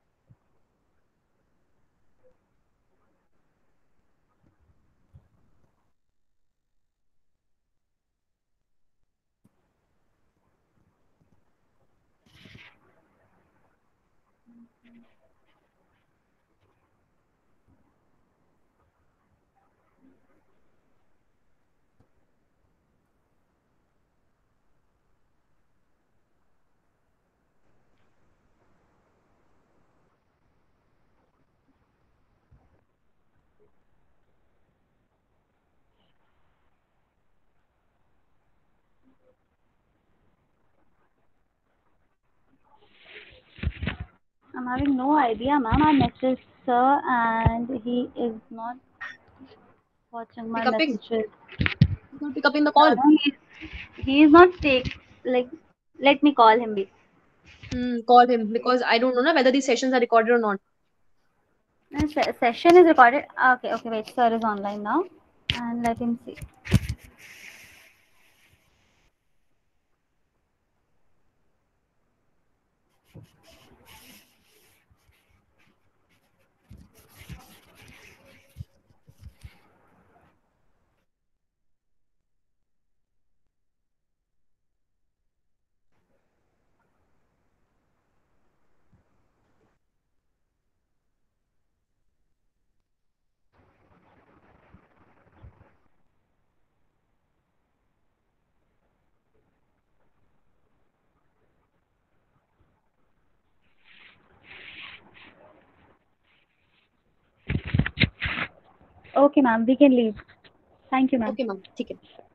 I'm having no idea, ma'am. I messaged sir and he is not watching my Pick upping. messages. He's not pick up in the No, call. no, he, he is not take like. Let me call him. Be. Hmm, call him, because I don't know na, whether these sessions are recorded or not. Uh, se- session is recorded. Okay, okay, wait. Sir is online now, and let him see. Okay, ma'am. We can leave. Thank you, ma'am. Okay, ma'am. ठीक है.